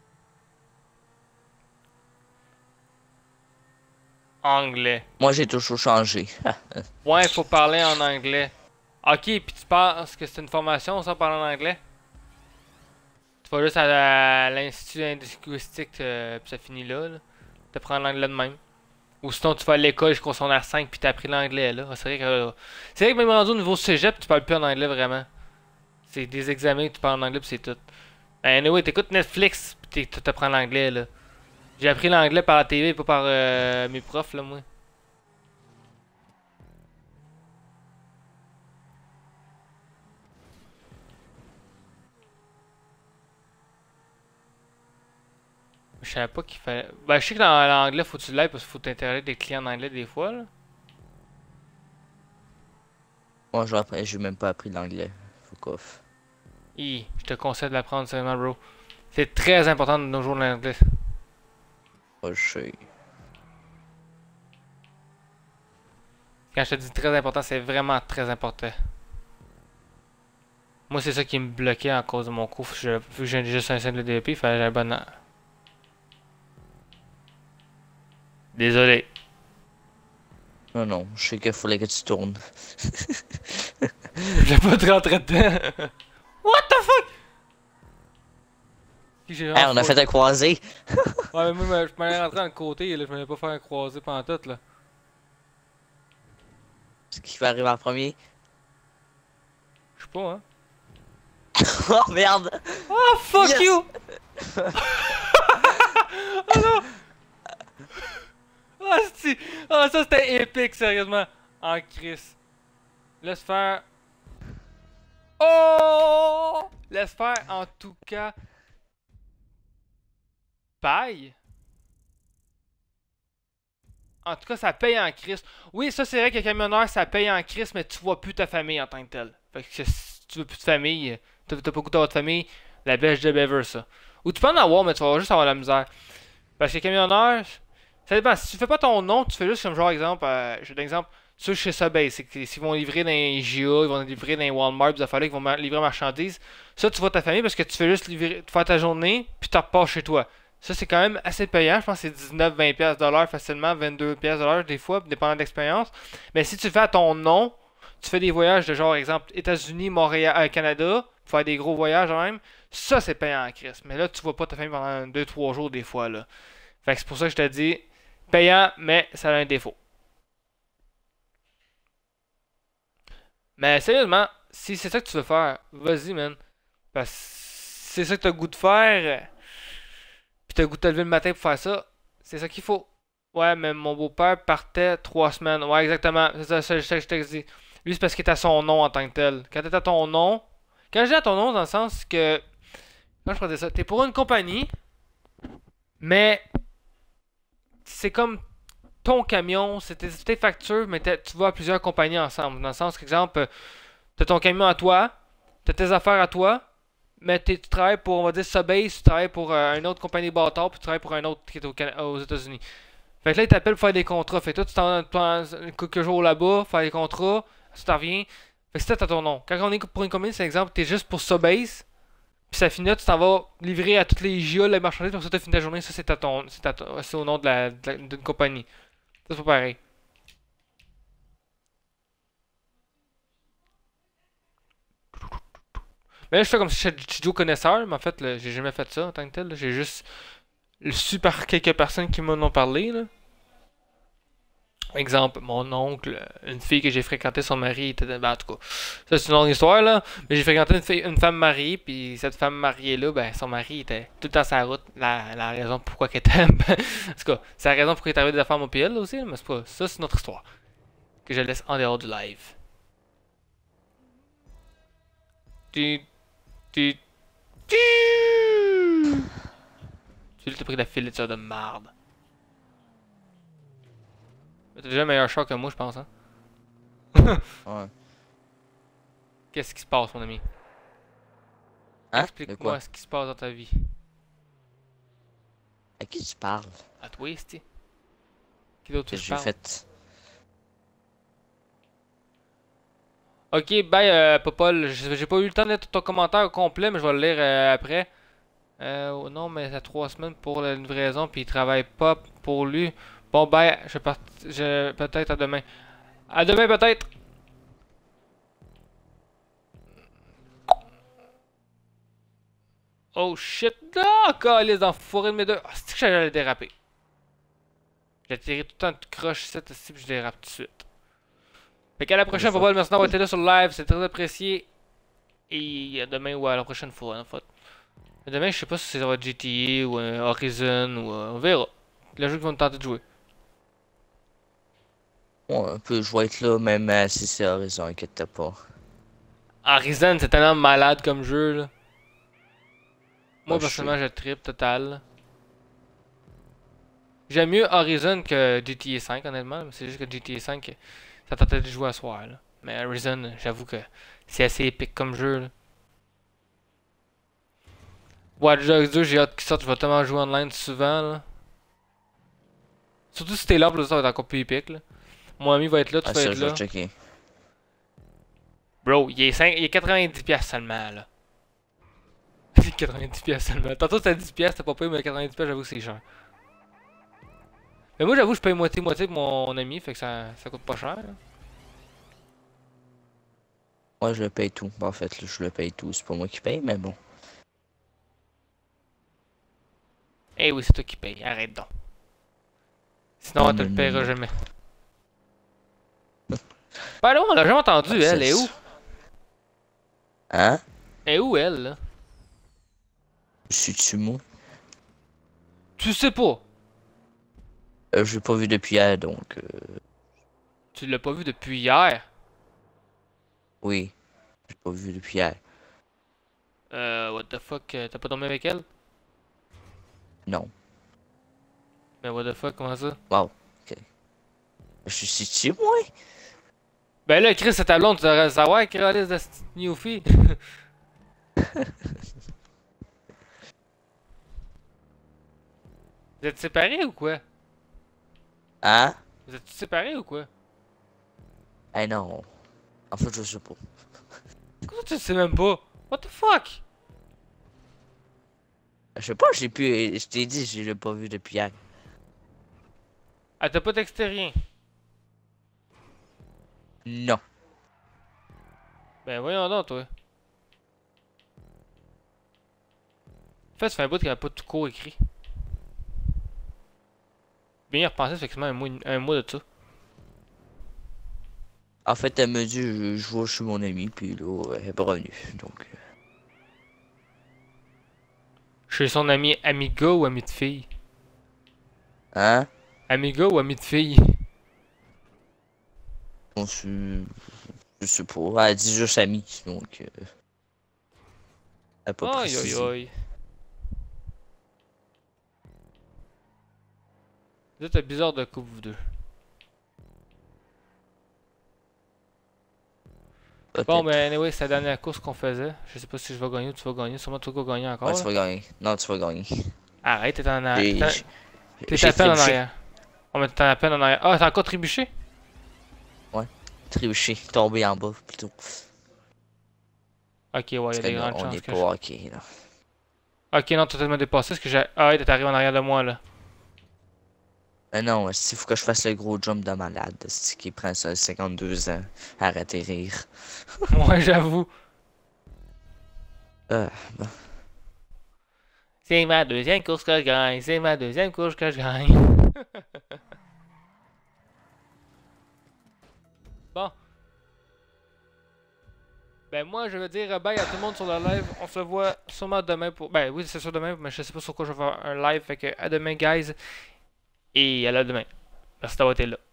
[SPEAKER 2] Anglais.
[SPEAKER 1] Moi, j'ai toujours changé.
[SPEAKER 2] Ouais, faut parler en anglais. Ok, puis tu penses que c'est une formation, ça, parler en anglais? Tu vas juste à l'Institut linguistique, puis ça finit là. T'apprends l'anglais de même. Ou sinon, tu vas à l'école jusqu'au secondaire 5 puis t'as appris l'anglais, là. C'est vrai que même rendu au niveau cégep, tu parles plus en anglais, vraiment. C'est des examens que tu parles en anglais, puis c'est tout. Ben, anyway, t'écoutes Netflix, puis t'apprends l'anglais, là. J'ai appris l'anglais par la TV, pas par mes profs, là, moi. Je savais pas qu'il fallait... Ben, je sais que dans l'anglais, faut que tu l'aies parce qu'il faut t'interagir avec des clients en anglais des fois, là.
[SPEAKER 1] Moi, j'ai même pas appris l'anglais. Fuck off.
[SPEAKER 2] Je te conseille de l'apprendre sérieusement, bro. C'est très important de nos jours l'anglais.
[SPEAKER 1] Moi, je sais.
[SPEAKER 2] Quand je te dis très important, c'est vraiment très important. Moi, c'est ça qui me bloquait en cause de mon cours. Vu que j'ai juste un simple DEP, il fallait que j'aille bonne... Désolé.
[SPEAKER 1] Non, non, je sais qu'il fallait que tu tournes.
[SPEAKER 2] Je vais pas te rentrer dedans. What the fuck?
[SPEAKER 1] Hey, on a fait un croisé.
[SPEAKER 2] Ouais, mais moi, je m'allais rentrer dans le côté, là. Je m'allais pas faire un croisé pendant tout, là.
[SPEAKER 1] Ce qui va arriver en premier.
[SPEAKER 2] Je sais pas, hein.
[SPEAKER 1] Oh merde!
[SPEAKER 2] Oh, fuck
[SPEAKER 1] Yes!
[SPEAKER 2] you! Oh non! Ah, oh, ça c'était épique, sérieusement. En Chris. Laisse faire. Oh! Laisse faire, en tout cas. Paille. En tout cas, ça paye en Chris. Oui, ça c'est vrai que camionneur, ça paye en Chris, mais tu vois plus ta famille en tant que tel. Fait que si tu veux plus de famille, t'as pas goûté à votre famille, la bêche de bever, ça. Ou tu peux en avoir, mais tu vas juste avoir la misère. Parce que camionneur, ça dépend. Si tu fais pas ton nom, tu fais juste comme genre exemple, j'ai l'exemple, ceux chez Subway, c'est qu'ils vont livrer dans les IGA, ils vont livrer dans les Walmart, des affaires-là, ils vont livrer marchandises. Ça, tu vois ta famille parce que tu fais juste livrer, faire ta journée, puis tu repars chez toi. Ça, c'est quand même assez payant. Je pense que c'est 19-20$ de l'heure facilement, 22$ de l'heure des fois, dépendant de l'expérience. Mais si tu fais à ton nom, tu fais des voyages de genre, exemple, États-Unis, Montréal, Canada, pour faire des gros voyages quand même, ça, c'est payant en Chris. Mais là, tu vois pas ta famille pendant 2-3 jours des fois, là. Fait que c'est pour ça que je te dis, payant, mais ça a un défaut. Mais sérieusement, si c'est ça que tu veux faire, vas-y, man. Parce que si c'est ça que t'as le goût de faire, pis t'as le goût de te lever le matin pour faire ça, c'est ça qu'il faut. Ouais, mais mon beau-père partait 3 semaines. Ouais, exactement. C'est ça que je t'ai dit. Lui, c'est parce qu'il est à son nom en tant que tel. Quand t'es à ton nom, quand je dis à ton nom, dans le sens que. Comment je pourrais dire ça? T'es pour une compagnie, Mais c'est comme ton camion, c'est tes factures, mais tu vas à plusieurs compagnies ensemble. Dans le sens qu'exemple, t'as ton camion à toi, t'as tes affaires à toi, mais tu travailles pour, on va dire, Subbase, tu travailles pour une autre compagnie bâtard, puis tu travailles pour un autre qui est aux États-Unis. Fait que là, ils t'appellent pour faire des contrats. Fait que toi, tu t'en vas quelques jours là-bas, faire des contrats, tu t'en reviens. Fait que c'est à ton nom. Quand on est pour une compagnie, c'est exemple, t'es juste pour Subbase, puis ça finit là, tu t'en vas livrer à toutes les GA, les marchandises, pour ça, t'as fini ta journée, ça, c'est au nom d'une compagnie. Ça, c'est pas pareil. Mais là, je fais comme si je joue connaisseur, mais en fait, là, j'ai jamais fait ça en tant que tel. Là. J'ai juste su par quelques personnes qui m'en ont parlé. Là. Exemple, mon oncle, une fille que j'ai fréquentée, son mari était. Ben, en tout cas, ça c'est une longue histoire là. Mais j'ai fréquenté une femme mariée, puis cette femme mariée là, ben son mari était tout le temps sur la route. La raison pourquoi qu'elle était. En tout cas, c'est la raison pourquoi il est arrivé des affaires à mon PL aussi, là, mais c'est pas. Ça c'est notre histoire. Que je laisse en dehors du live. Tu. Tu. Tu. Tu t'as pris la filature de marde. T'as déjà un meilleur char que moi, je pense, hein?
[SPEAKER 1] Ouais.
[SPEAKER 2] Qu'est-ce qui se passe, mon ami?
[SPEAKER 1] Hein? De
[SPEAKER 2] Explique-moi
[SPEAKER 1] quoi?
[SPEAKER 2] ce qui se passe dans ta vie.
[SPEAKER 1] À qui tu parles?
[SPEAKER 2] À toi, Esti. Qui d'autre tu
[SPEAKER 1] Qu'est-ce que j'ai
[SPEAKER 2] parles?
[SPEAKER 1] fait?
[SPEAKER 2] Ok, bye, Popol. J'ai pas eu le temps de lire ton commentaire au complet, mais je vais le lire après. Oh non, mais ça 3 semaines pour la livraison, puis il travaille pas pour lui. Bon, bye, peut-être à demain. À demain, peut-être! Oh shit! Ah, calice d'enfoiré de mes deux. Ah, c'est que j'allais déraper. J'ai tiré tout le temps de croche cette ici, puis je dérape tout de suite. Fait qu'à la prochaine, Popol, merci d'avoir été là sur le live, c'est très apprécié. Et à demain ou à la prochaine fois, en fait. Demain, je sais pas si ça va être GTA ou Horizon ou on verra. Le jeu qui va me tenter de jouer.
[SPEAKER 1] Ouais, je vais être là, même si c'est Horizon, inquiète pas.
[SPEAKER 2] Horizon, c'est tellement malade comme jeu, là. Moi,
[SPEAKER 1] Ah, je
[SPEAKER 2] personnellement, je trippe total. Là. J'aime mieux Horizon que GTA 5, honnêtement. C'est juste que GTA 5, ça tentait de jouer à soir, là. Mais Horizon, j'avoue que c'est assez épique comme jeu, là. Watch Dogs 2, j'ai hâte qu'il sorte, je vais tellement jouer online souvent, là. Surtout si t'es là, pour ça va être encore plus épique, là. Mon ami va être là, tu
[SPEAKER 1] Ah,
[SPEAKER 2] vas
[SPEAKER 1] ça,
[SPEAKER 2] être
[SPEAKER 1] je vais
[SPEAKER 2] là.
[SPEAKER 1] checker.
[SPEAKER 2] Bro, il est 90$ seulement, là. 90$ seulement. Tantôt c'était 10$, c'était pas payé, mais 90$, j'avoue que c'est cher. Mais moi, j'avoue, je paye moitié-moitié pour mon ami, fait que ça coûte pas cher, là.
[SPEAKER 1] Moi, je le paye tout. Bon, en fait, là, je le paye tout. C'est pas moi qui paye, mais bon.
[SPEAKER 2] Eh oui, c'est toi qui payes, arrête donc. Sinon, elle te le paiera jamais. Ben là, on l'a jamais entendu, elle est où?
[SPEAKER 1] Hein?
[SPEAKER 2] Elle est où, elle, là?
[SPEAKER 1] Suis-tu moi?
[SPEAKER 2] Tu sais pas.
[SPEAKER 1] Je l'ai pas vu depuis hier, donc...
[SPEAKER 2] Tu l'as pas vu depuis hier.
[SPEAKER 1] Oui. Je l'ai pas vu depuis hier.
[SPEAKER 2] What the fuck, t'as pas dormi avec elle?
[SPEAKER 1] Non.
[SPEAKER 2] Mais what the fuck, comment ça?
[SPEAKER 1] Wow. Ok. Je suis-tu, moi?
[SPEAKER 2] Ben là, Chris, c'est ta blonde, tu devrais le savoir, Chris, de cette newfie. Vous êtes séparés ou quoi?
[SPEAKER 1] Hein?
[SPEAKER 2] Vous êtes séparés ou quoi?
[SPEAKER 1] Eh non. En fait, je sais pas.
[SPEAKER 2] Comment tu le sais même pas? What the fuck?
[SPEAKER 1] Je sais pas, j'ai pu... Je t'ai dit, je l'ai pas vu depuis hier.
[SPEAKER 2] Elle t'a pas texté rien.
[SPEAKER 1] Non.
[SPEAKER 2] Ben voyons donc, toi. En fait, ça fait un bout qu'elle a pas tout court écrit. Bien y repenser, ça fait quasiment un mois de ça.
[SPEAKER 1] En fait, elle me dit, je vois chez mon ami, puis là, elle est pas revenue. Donc...
[SPEAKER 2] Chez son ami Amiga ou ami de fille?
[SPEAKER 1] Hein?
[SPEAKER 2] Amiga ou ami de fille?
[SPEAKER 1] On se... Je sais pas. Elle dit juste ami, donc... Elle a pas
[SPEAKER 2] Aïe aïe
[SPEAKER 1] précisé.
[SPEAKER 2] aïe. Vous êtes bizarre de couple, vous deux. Bon, ben, anyway, c'est la dernière course qu'on faisait. Je sais pas si je vais gagner ou tu vas gagner. Sûrement tu vas gagner encore.
[SPEAKER 1] Ouais,
[SPEAKER 2] là.
[SPEAKER 1] tu vas gagner. Non, tu vas gagner.
[SPEAKER 2] Arrête, t'es en arrière. T'es
[SPEAKER 1] J'ai
[SPEAKER 2] à peine en
[SPEAKER 1] trébuché.
[SPEAKER 2] arrière. On met t'es à peine en arrière. Ah, t'as encore trébuché?
[SPEAKER 1] Ouais. Trébuché. Tombé en bas, plutôt.
[SPEAKER 2] Ok, ouais, il y a
[SPEAKER 1] Parce
[SPEAKER 2] des
[SPEAKER 1] que
[SPEAKER 2] grandes
[SPEAKER 1] on
[SPEAKER 2] chances
[SPEAKER 1] est
[SPEAKER 2] que
[SPEAKER 1] pas hockey, là.
[SPEAKER 2] Ok, non, t'as tellement dépassé parce que j'ai. Ah, t'es arrivé en arrière de moi, là.
[SPEAKER 1] Mais non, il faut que je fasse le gros jump de malade. C'est qui prend ça 52 ans. Arrêtez de rire.
[SPEAKER 2] Ouais, j'avoue.
[SPEAKER 1] Bon.
[SPEAKER 2] C'est ma deuxième course que je gagne. C'est ma deuxième course que je gagne. Bon. Ben moi je vais dire bye à tout le monde sur le live. On se voit sûrement demain pour. Ben oui c'est sûr demain, mais je sais pas sur quoi je vais faire un live. Fait que à demain guys. Et à la demain. Merci d'avoir été là.